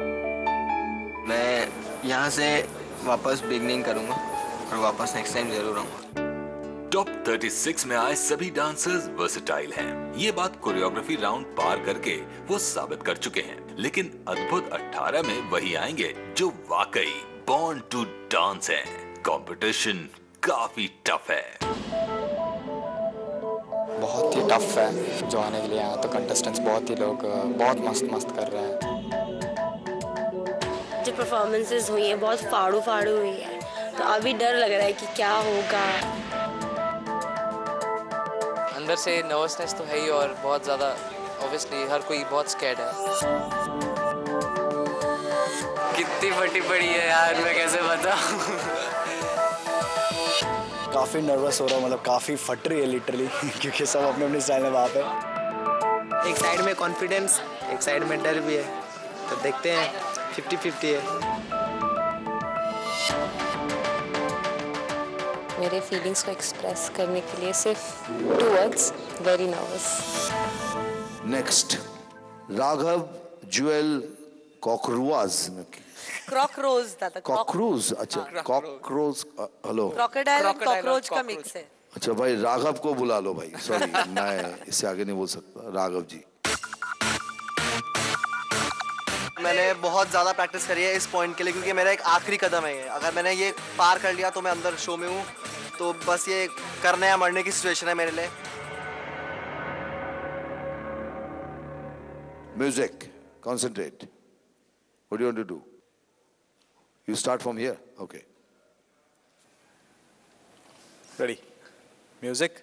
मैं यहाँ से वापस बिगनिंग करूँगा और वापस नेक्स्ट टाइम जरूर आऊँगा. टॉप 36 में आए सभी डांसर्स वर्सेटाइल हैं। ये बात कोरियोग्राफी राउंड पार करके वो साबित कर चुके हैं, लेकिन अद्भुत 18 में वही आएंगे जो वाकई बॉर्न टू डांस हैं। कंपटीशन काफी टफ है। बहुत ही टफ है जो आने के लिए यहाँ तो कंटेस्टेंट्स बहुत ही लोग बहुत मस्त कर रहे हैं। जो परफॉर्मेंसेस हुई है बहुत फाड़ू हुई है, तो अभी डर लग रहा है कि क्या होगा। अंदर से नर्वसनेस तो है ही और बहुत ज़्यादा ऑब्वियसली हर कोई बहुत स्कैर्ड है। कितनी फटी पड़ी है यार, मैं कैसे बताऊं। काफ़ी नर्वस हो रहा हूँ, मतलब काफ़ी फट रही है लिटरली क्योंकि सब अपने अपने स्टाइल में वहाँ पे। एक साइड में कॉन्फिडेंस, एक साइड में डर भी है, तो देखते हैं 50-50 है। मेरे फीलिंग्स को एक्सप्रेस करने के लिए सिर्फ 2 words, very nervous. Next Raghav Juyal cockroach, cockroach दादा, कॉकरोज, अच्छा कॉकरोज, हेलो, क्रोकोडाइल और कॉकरोच का मिक्स है। अच्छा भाई राघव को बुला लो भाई, सॉरी मैं इससे आगे नहीं बोल सकता। राघव जी, मैंने बहुत ज़्यादा प्रैक्टिस करी है इस पॉइंट के लिए, क्योंकि मेरा एक आखिरी कदम है ये। अगर मैंने ये पार कर लिया तो मैं अंदर शो में हूँ, तो बस ये करने या मरने की सिचुएशन है मेरे लिए। Music, concentrate. What do you want to do? You start from here. Okay. Ready. Music.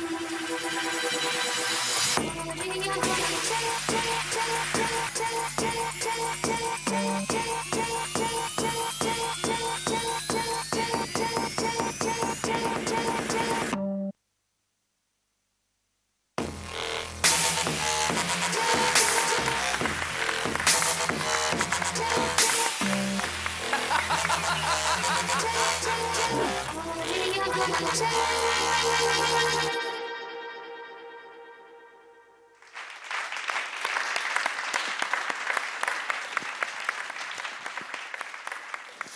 रही थी हम।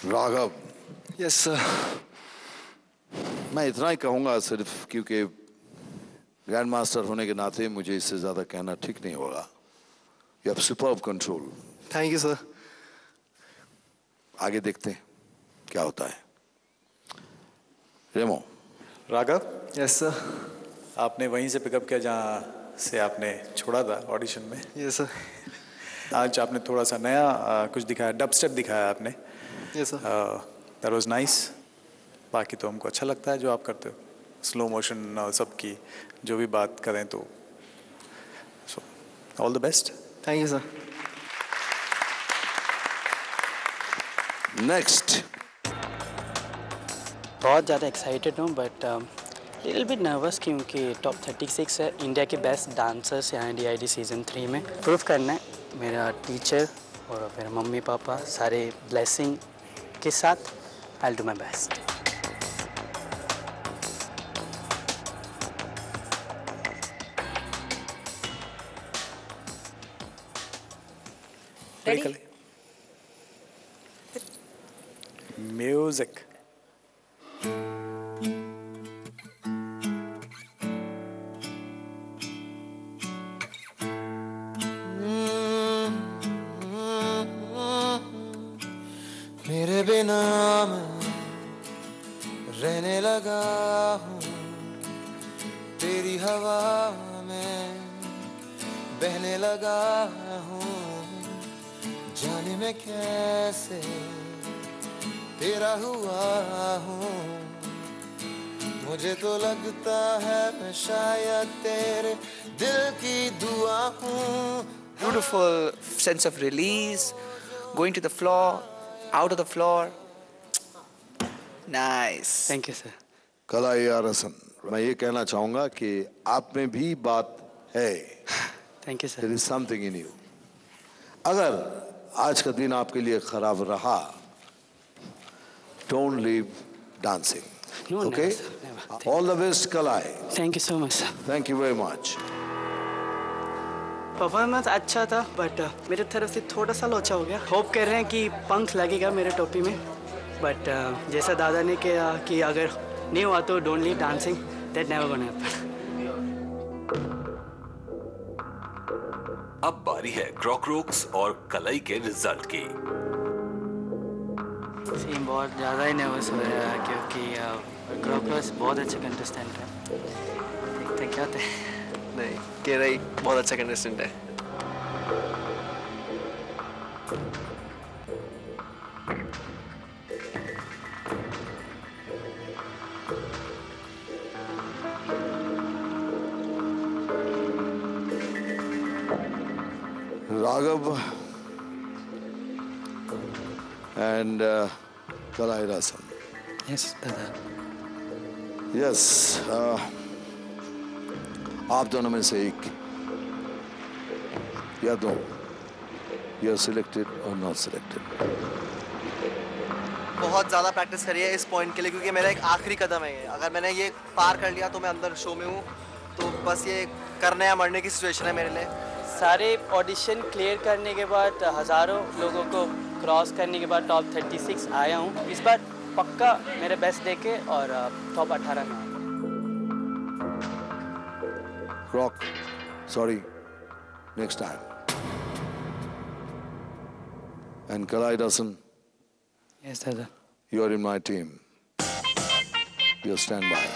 राघव। Yes sir. मैं इतना ही कहूंगा सिर्फ क्योंकि ग्रैंड मास्टर होने के नाते मुझे इससे ज़्यादा कहना ठीक नहीं होगा। You have superb control. Thank you sir. आगे देखते हैं क्या होता है। रेमो। राघव। Yes sir. आपने वहीं से पिकअप किया जहाँ से आपने छोड़ा था ऑडिशन में। Yes sir. आज आपने थोड़ा सा नया कुछ दिखाया, डब स्टेप दिखाया आपने। Yes sir. That was nice. बाकी तो हमको अच्छा लगता है जो आप करते हो, स्लो मोशन और सबकी जो भी बात करें तो। So all the best. Thank you sir. Next. बहुत ज़्यादा एक्साइटेड हूँ बट लिटिल बिट नर्वस क्योंकि टॉप 36 है, इंडिया के बेस्ट डांसर्स यहाँ DID सीज़न 3 में प्रूव करना है। मेरा टीचर और मेरे मम्मी पापा सारे ब्लेसिंग के साथ I will do my best. Music. मेरे बिना मैं रहने लगा हूँ, तेरी हवा में बहने लगा हूँ, जाने में कैसे तेरा हुआ हूँ, मुझे तो लगता है मैं शायद तेरे दिल की दुआ हूँ। Beautiful sense of release, going to the floor, out of the floor. Nice. Thank you sir. कलाई रसन, मैं ये कहना चाहूँगा कि आप में भी बात है। Thank you sir. There is something in you. अगर आज का दिन आपके लिए खराब रहा, don't leave dancing. No, okay? never, sir, never. All the best, Kalai. Thank you so much sir. Thank you very much. Performance अच्छा था बट मेरे तरफ से थोड़ा सा लोचा हो गया। होप कर रहे हैं कि पंख लगेगा मेरे टोपी में बट जैसा दादा ने कहा कि अगर नहीं हुआ तो don't leave dancing, that never gonna happen. अब बारी है क्रॉकरोक्स और कलाई के रिजल्ट की। सीन बहुत ज़्यादा ही नर्वस हो रहा है क्योंकि क्रॉकरोक्स बहुत अच्छे कंटेस्टेंट है। देखते क्या होता है। नहीं, केरा ही बहुत अच्छा कंटेस्टेंट है। Raghav and Kalai Rasan. Yes, Dada. Yes. आप दोनों में से एक या दो, यू आर सिलेक्टेड और नॉट सिलेक्टेड। बहुत ज़्यादा प्रैक्टिस करी है इस पॉइंट के लिए क्योंकि मेरा एक आखिरी कदम है ये। अगर मैंने ये पार कर लिया तो मैं अंदर शो में हूँ, तो बस ये करने या मरने की सिचुएशन है मेरे लिए। सारे ऑडिशन क्लियर करने के बाद हज़ारों लोगों को क्रॉस करने के बाद टॉप 36 आया हूँ। इस बार पक्का मेरे बेस्ट देके और टॉप 18 में। Rock, sorry, next time. And Kalai Dasan. Yes, Dada. You are in my team. You stand by.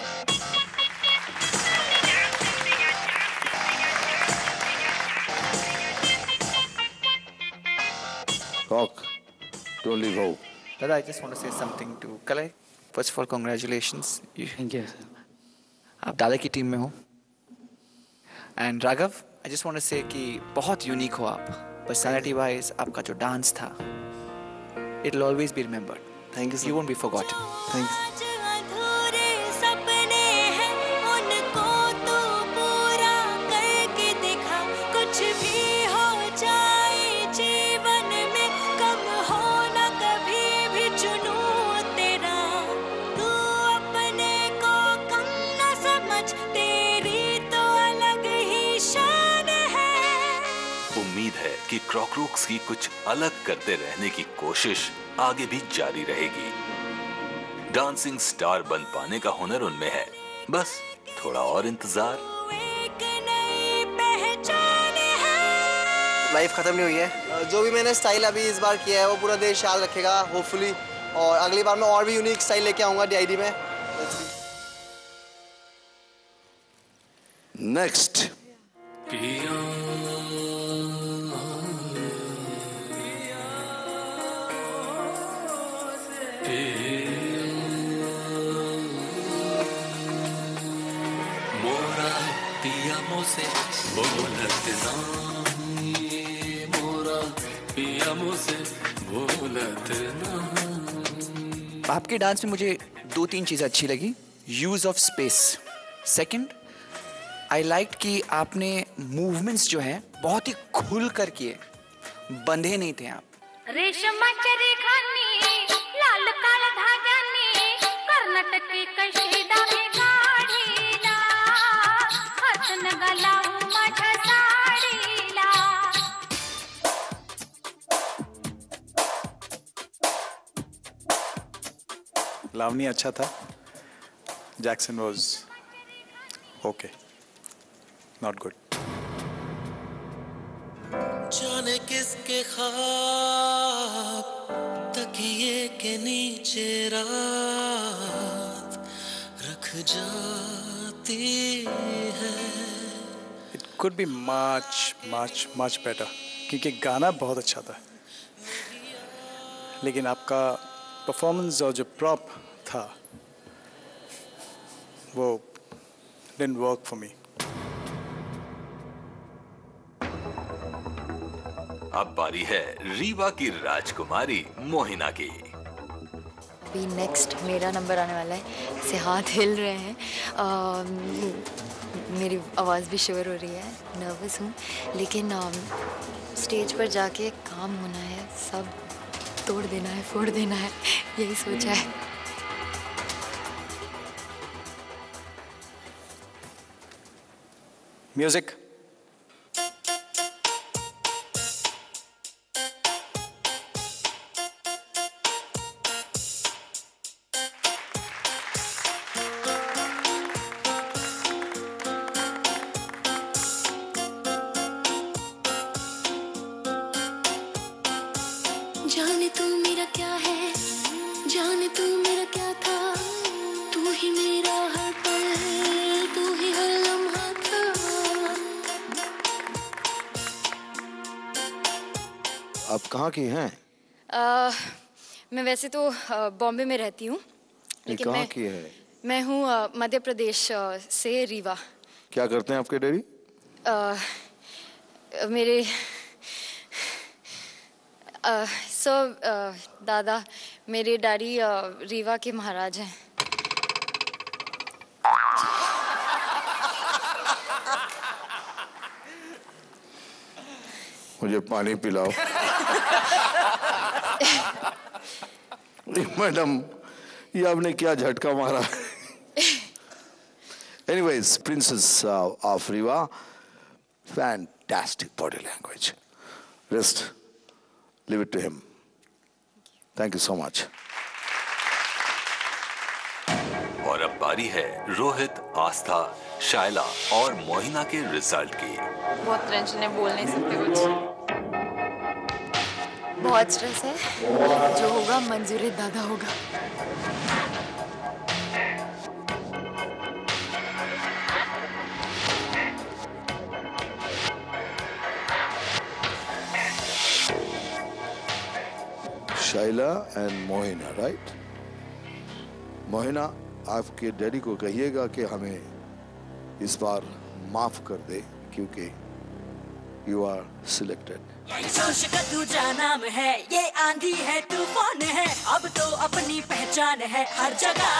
Rock, don't leave hope. Dada, I just want to say something to Kalai. First of all, congratulations. Thank you, sir. आप दादा की team में हो। And Raghav, I just want to say कि बहुत unique हो आप। Personality wise आपका जो डांस था, it will always be remembered. Thank you. You won't be forgotten. Thanks. उम्मीद है कि क्रॉकरोक्स की कुछ अलग करते रहने की कोशिश आगे भी जारी रहेगी। डांसिंग स्टार बन पाने का हुनर उनमें है, बस थोड़ा और इंतजार। लाइफ खत्म नहीं हुई है। जो भी मैंने स्टाइल अभी इस बार किया है वो पूरा देश याद रखेगा होपफुली, और अगली बार मैं और भी यूनिक स्टाइल लेके आऊंगा DID में। नेक्स्ट मोरा पिया मोसे बोलत ना, मोरा पिया मोसे बोलत ना। आपके डांस में मुझे 2-3 चीज़ें अच्छी लगी। Use of space. Second, I like कि आपने मूवमेंट्स जो हैं बहुत ही खुल कर किए, बंधे नहीं थे आप। रेशमाच्या रेखांनी लाल काळ धाग्यांनी कर्नाटकी कशिदा मी काढीला, हातन गलावू माझ्या साडीला। लावनी अच्छा था, Jackson was okay, not good. जाने किसके ख्वाब तकिए के नीचे रात रख जाती है। It could be much better, क्योंकि गाना बहुत अच्छा था, लेकिन आपका परफॉर्मेंस और जो प्रॉप था वो डिडंट वर्क फॉर मी। अब बारी है रीवा की राजकुमारी मोहिना की। अभी नेक्स्ट मेरा नंबर आने वाला है। ऐसे हाथ हिल रहे हैं, मेरी आवाज़ भी शिवर हो रही है, नर्वस हूँ, लेकिन स्टेज पर जाके काम होना है, सब तोड़ देना है, फोड़ देना है, यही सोचा है। म्यूजिक। जाने तू मेरा क्या है, जाने तू मेरा क्या था, तू ही मेरा हर पल, तू ही हर लम्हा था। आप कहाँ की हैं? मैं वैसे तो बॉम्बे में रहती हूँ, ये लेकिन कहाँ की है? मैं हूँ मध्य प्रदेश से, रीवा। क्या करते हैं आपके डैडी? मेरे दादा, मेरे डैडी रीवा के महाराज हैं। मुझे पानी पिलाओ। मैडम, ये आपने क्या झटका मारा? Anyways, Princess of Riva, fantastic body language. Rest, leave it to him. Thank you so much. और अब बारी है रोहित, आस्था, शायला और मोहिना के रिजल्ट की। बहुत टेंशन है, बोल नहीं सकते कुछ। बहुत स्ट्रेस है, जो होगा मंजूरी दादा होगा। Shaila and Mohina, right? मोहिना, आपके डैडी को कहिएगा कि हमें इस बार माफ कर दे, क्योंकि यू आर सिलेक्टेड। जोश का दूजा नाम है, ये आंधी है, तूफान है, अब तो अपनी पहचान है हर जगह।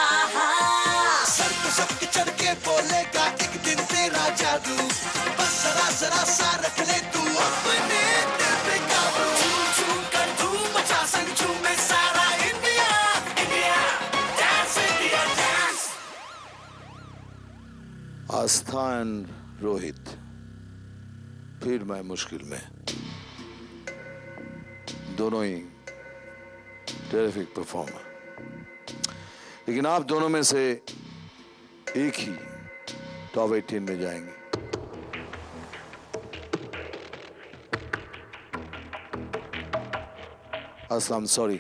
सर पे सबके चढ़ के बोलेगा एक दिन तेरा जादू, बस जरा जरा सा रख ले तू अपने दिल पे काबू। झूम झूम कर धूम मचा, संग झूमे सारा India, India dance, India dance. Aastha and Rohit, फिर मैं मुश्किल में। दोनों ही टेरिफिक परफॉर्मर, लेकिन आप दोनों में से एक ही टॉप 18 में जाएंगे। Aslam, sorry,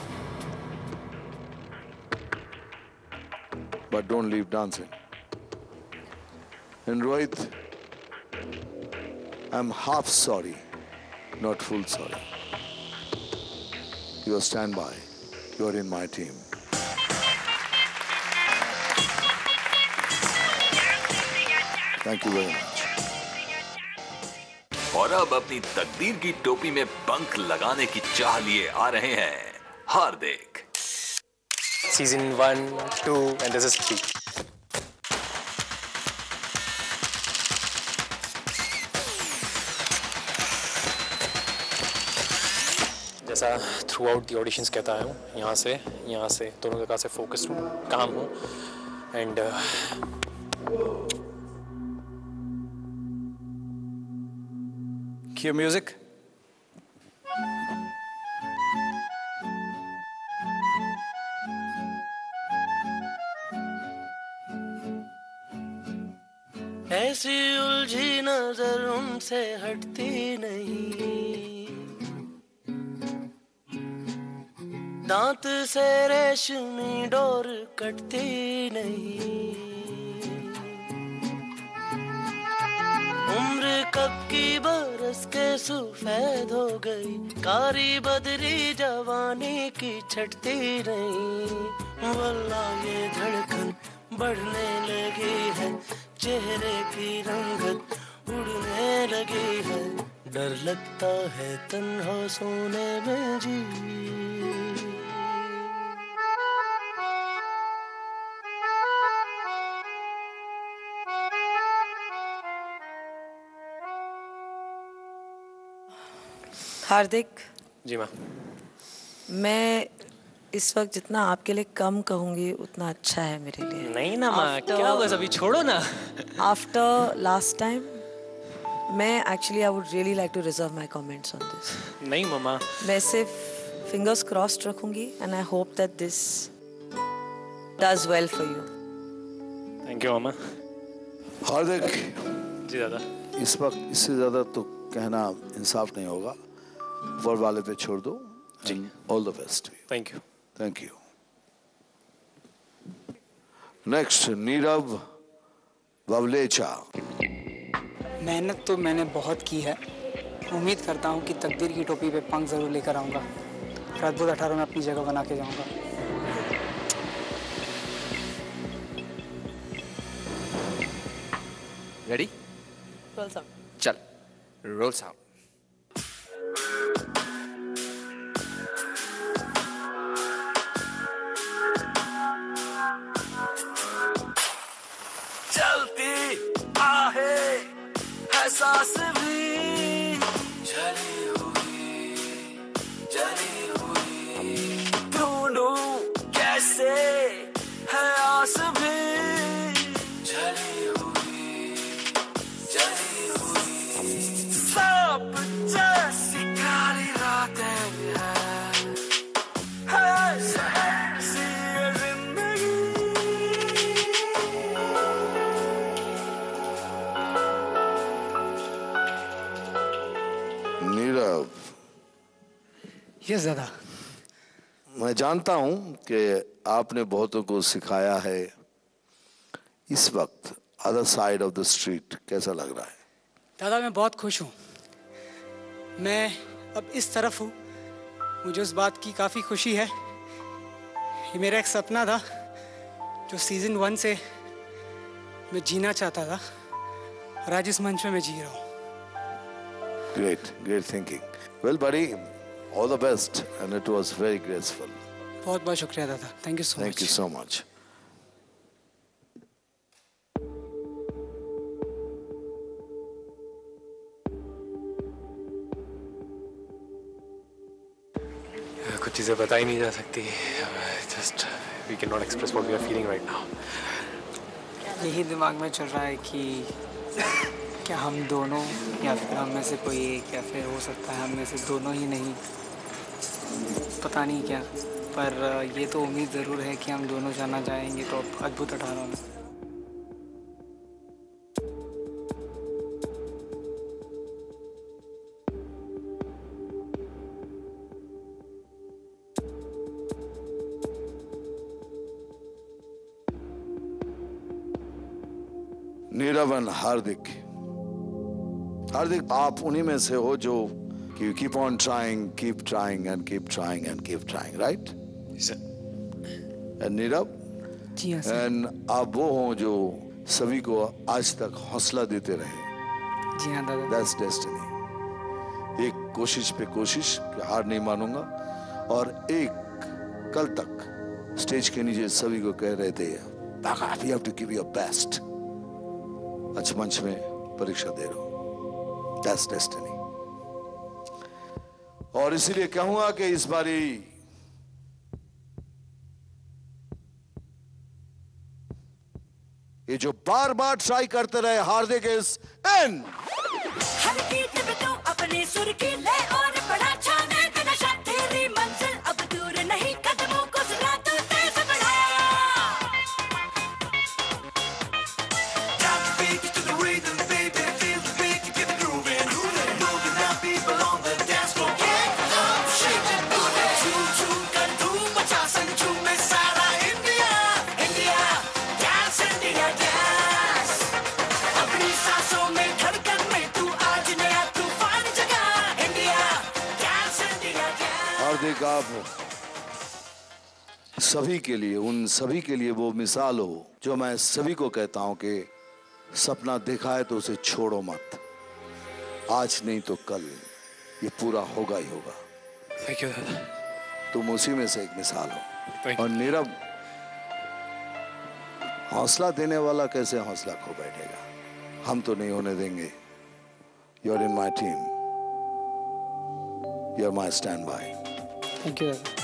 but don't leave dancing. And Rohit, I'm half sorry, not full sorry. You are standby. You are in my team. Thank you very much. और अब अपनी तकदीर की टोपी में पंख लगाने की चाह लिए आ रहे हैं हार्दिक। Season 1, 2 and this is 3. जैसा थ्रू आउट दी ऑडिशंस कहता हूँ, यहाँ से दोनों जगह से फोकस्ड हूँ, काम हूँ एंड Cue music. ऐसी उलझी नजर उनसे हटती नहीं, दांत से रेशमी डोर कटती नहीं। उम्र कब की बरस के सफेद हो गई, कारी बदरी जवानी की छटती नहीं। वल्लाह ये धड़कन बढ़ने लगी है, चेहरे की रंगत उड़ने लगी है, डर लगता है तन्हा सोने में जी। हार्दिक जी माँ, मैं इस वक्त जितना आपके लिए कम कहूँगी उतना अच्छा है मेरे लिए। नहीं ना माँ, क्या बस अभी छोड़ो ना। आफ्टर लास्ट टाइम मैं actually I would really like to reserve my comments on this. नहीं मम्मा, मैं सिर्फ फिंगर्स क्रॉस्ड रखूंगी and I hope that this does well for you. Thank you mamma. Hardik ji दादा, इस वक्त इससे ज्यादा तो कहना इंसाफ नहीं होगा, ऊपर वाले पे छोड़ दो जी। All the best. Thank you. Thank you. Next Nirav Wavlecha. मेहनत तो मैंने बहुत की है, उम्मीद करता हूँ कि तकदीर की टोपी पे पंख जरूर लेकर आऊँगा, अद्भुत 18 में अपनी जगह बना के जाऊँगा। रेडी? Roll sound. चल, रोल साउंड। चलती आहे है सांस भी जली हुई, ढूंढूं कैसे है आस भी जली हुई। सांप जैसी काली रातें है शहर सी ये जिंदगी। नीरव, यस दादा। मैं जानता हूं कि आपने बहुतों को सिखाया है। इस वक्त other side of the street कैसा लग रहा है? दादा मैं बहुत खुश हूँ, मैं अब इस तरफ हूँ, मुझे उस बात की काफ़ी खुशी है। ये मेरा एक सपना था जो सीजन 1 से मैं जीना चाहता था, और आज इस मंच में मैं जी रहा हूँ। Great thinking. Well, buddy, all the best, and it was very graceful. बहुत बहुत शुक्रिया दादा, thank you so much. Thank you so much. कुछ चीज़ें बता ही नहीं जा सकती, just we can not express what we are feeling right now. यही दिमाग में चल रहा है कि क्या हम दोनों या फिर हम में से कोई एक या फिर हो सकता है हम में से दोनों ही नहीं, पता नहीं क्या, पर ये तो उम्मीद ज़रूर है कि हम दोनों जाना जाएंगे टॉप अद्भुत 18 में। नीरव एंड हार्दिक, आप उन्हीं में से हो जो keep on trying, keep trying and keep trying and keep trying, right? And Nirav, जी हाँ सर। एंड आप वो हो जो सभी को आज तक हौसला देते रहे। जी हाँ दादा। That's destiny. एक कोशिश पे कोशिश कि हार नहीं मानूंगा, और एक कल तक स्टेज के नीचे सभी को कह रहे थे you have to give your best। अच्छा मंच में परीक्षा दे रहा हूं, दैट्स डेस्टिनी। और इसीलिए कहूंगा कि इस बारी ये जो बार बार ट्राई करते रहे हार्दिक इज इन। हर गीत में तू अपने सुर की ले और बड़ा छाने का नशा, तेरी मंजिल अब दूर नहीं, कदमों को सुना तू तेज बढ़ा। Drop the beat to the rhythm, baby, feel the beat, keep it grooving, moving now, people on the dance floor, get up, shake it, move it, झूम कर धूम मचा, संग झूमे सारा India, India, dance India dance, अपनी सांसों में धड़कन में तू आज नया तूफान जगा, India, dance India dance। Hardik, आप सभी के लिए, उन सभी के लिए वो मिसाल हो जो मैं सभी को कहता हूं कि सपना देखा है तो उसे छोड़ो मत, आज नहीं तो कल ये पूरा होगा ही होगा। थैंक यू दादा। तुम उसी में से एक मिसाल हो। Thank और नीरव, हौसला देने वाला कैसे हौसला खो बैठेगा, हम तो नहीं होने देंगे। You are in my team, you are my stand by. Thank you दादा।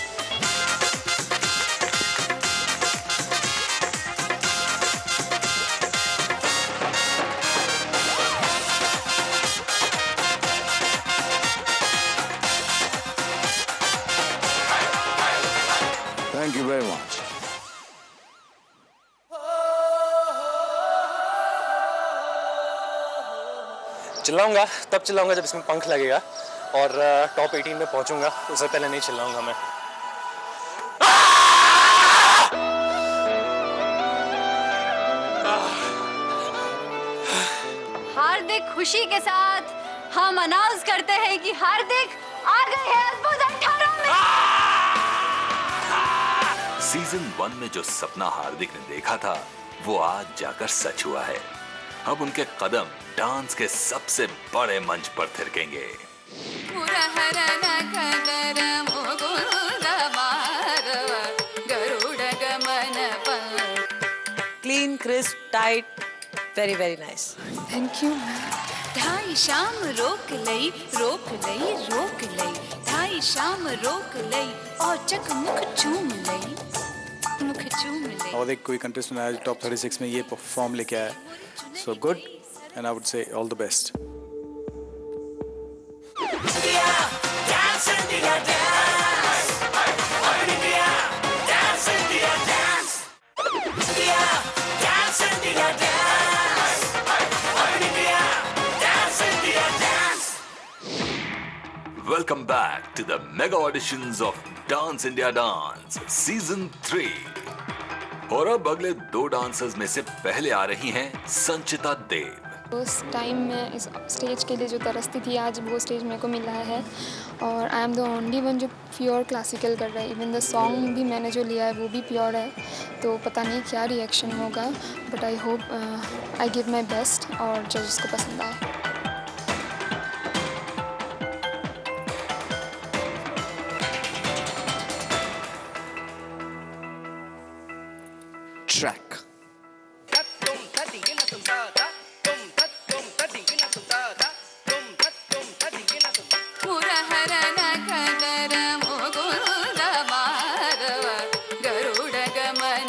Thank you very much. चिल्लाऊंगा तब चिल्लाऊंगा जब इसमें पंख लगेगा, और टॉप 18 में पहुंचूंगा, उससे पहले नहीं चिल्लाऊंगा मैं। हार्दिक, खुशी के साथ हम अनाउंस करते हैं कि हार्दिक आ गए हैं अद्भुत 18 में। सीजन 1 में जो सपना हार्दिक ने देखा था वो आज जाकर सच हुआ है। अब उनके कदम डांस के सबसे बड़े मंच पर थिरकेंगे। Clean, crisp, tight, very very nice. Thank you. ढाई शाम रोक लई, रोक लई, रोक लई, ढाई शाम रोक लई, और चक मुख चूम लई, मुख चूम लई। और एक कोई कंटेस्टेंट आज टॉप 36 में ये परफॉर्म लेके आया, so good, and I would say all the best. Welcome back to the mega auditions of Dance India Dance Season 3। और अब अगले 2 डांसर्स में से पहले आ रही हैं संचिता देव। उस टाइम में इस स्टेज के लिए जो तरसती थी, आज वो स्टेज मेरे को मिल रहा है, और I am the only one जो प्योर क्लासिकल कर रहा है। इवन द सॉन्ग भी मैंने जो लिया है वो भी प्योर है, तो पता नहीं क्या रिएक्शन होगा, but I hope I give my best और जजेस को पसंद आए। Track.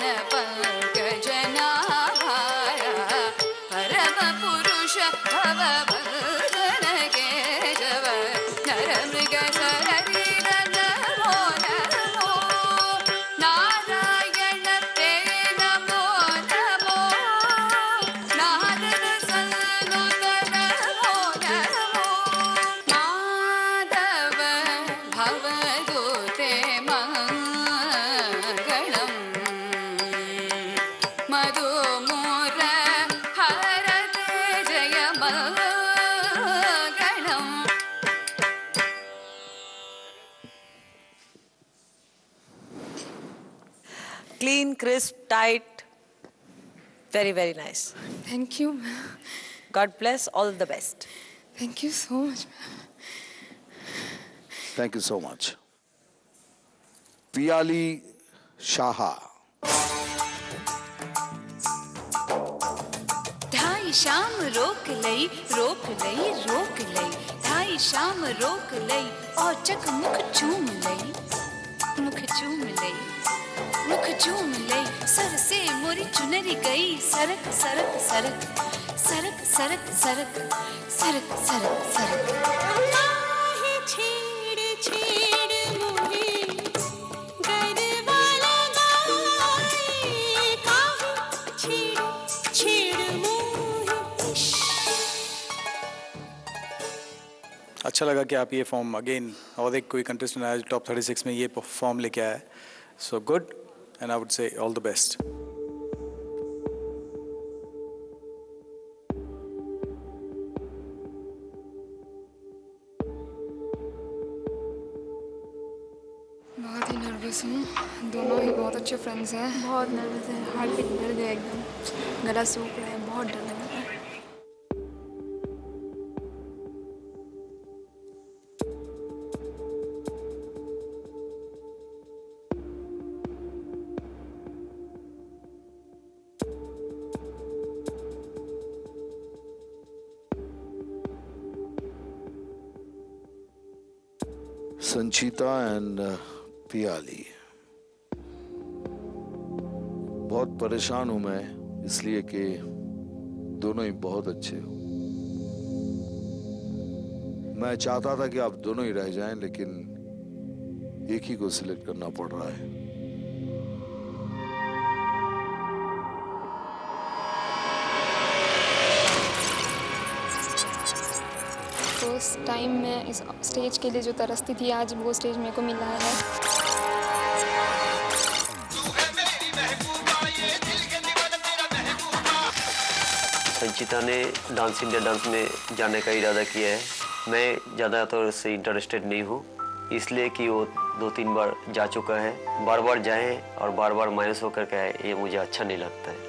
परम पुरुष भव crisp, tight. Very, very nice. Thank you. God bless. All the best. Thank you so much. Thank you so much. Piyali Shaha. ढाई शाम रोक लई रोक लई रोक लई ढाई शाम रोक लई और चक मुख चूम लई मुख चूम लई मुख चूम लई सर से मोरी चुनरी गई सरक सरक सरक सरक सरक सरक सरक सरक सरक छेड़ छेड़ मोहे गरबा लगाए काहे छेड़ छेड़ मोहे अच्छा लगा कि आप ये फॉर्म अगेन और एक कोई कंटेस्टेंट आया टॉप 36 में ये फॉर्म लेके आया है. So good and I would say all the best. बहुत ही नर्वस हूँ. दोनों ही बहुत अच्छे फ्रेंड्स हैं. बहुत नर्वस है. हार्ट बीट बढ़ गया एकदम. गला सूख रहा है. बहुत डर लग रहा है. संचिता एंड पियाली. बहुत परेशान हूं मैं इसलिए कि दोनों ही बहुत अच्छे हो. मैं चाहता था कि आप दोनों ही रह जाएं लेकिन एक ही को सिलेक्ट करना पड़ रहा है. फर्स्ट टाइम मैं इस स्टेज के लिए जो तरसती थी आज वो स्टेज मेरे को मिला है. संचिता ने डांस इंडिया डांस में जाने का इरादा किया है. मैं ज़्यादातर उससे इंटरेस्टेड नहीं हूँ इसलिए कि वो 2-3 बार जा चुका है. बार बार जाए और बार बार माइनस होकर के आए ये मुझे अच्छा नहीं लगता है.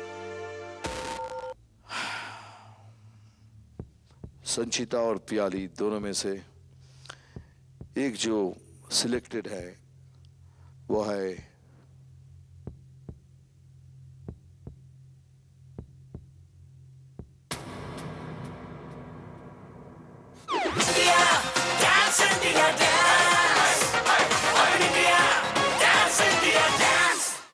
संचिता और पियाली दोनों में से एक जो सिलेक्टेड है वो है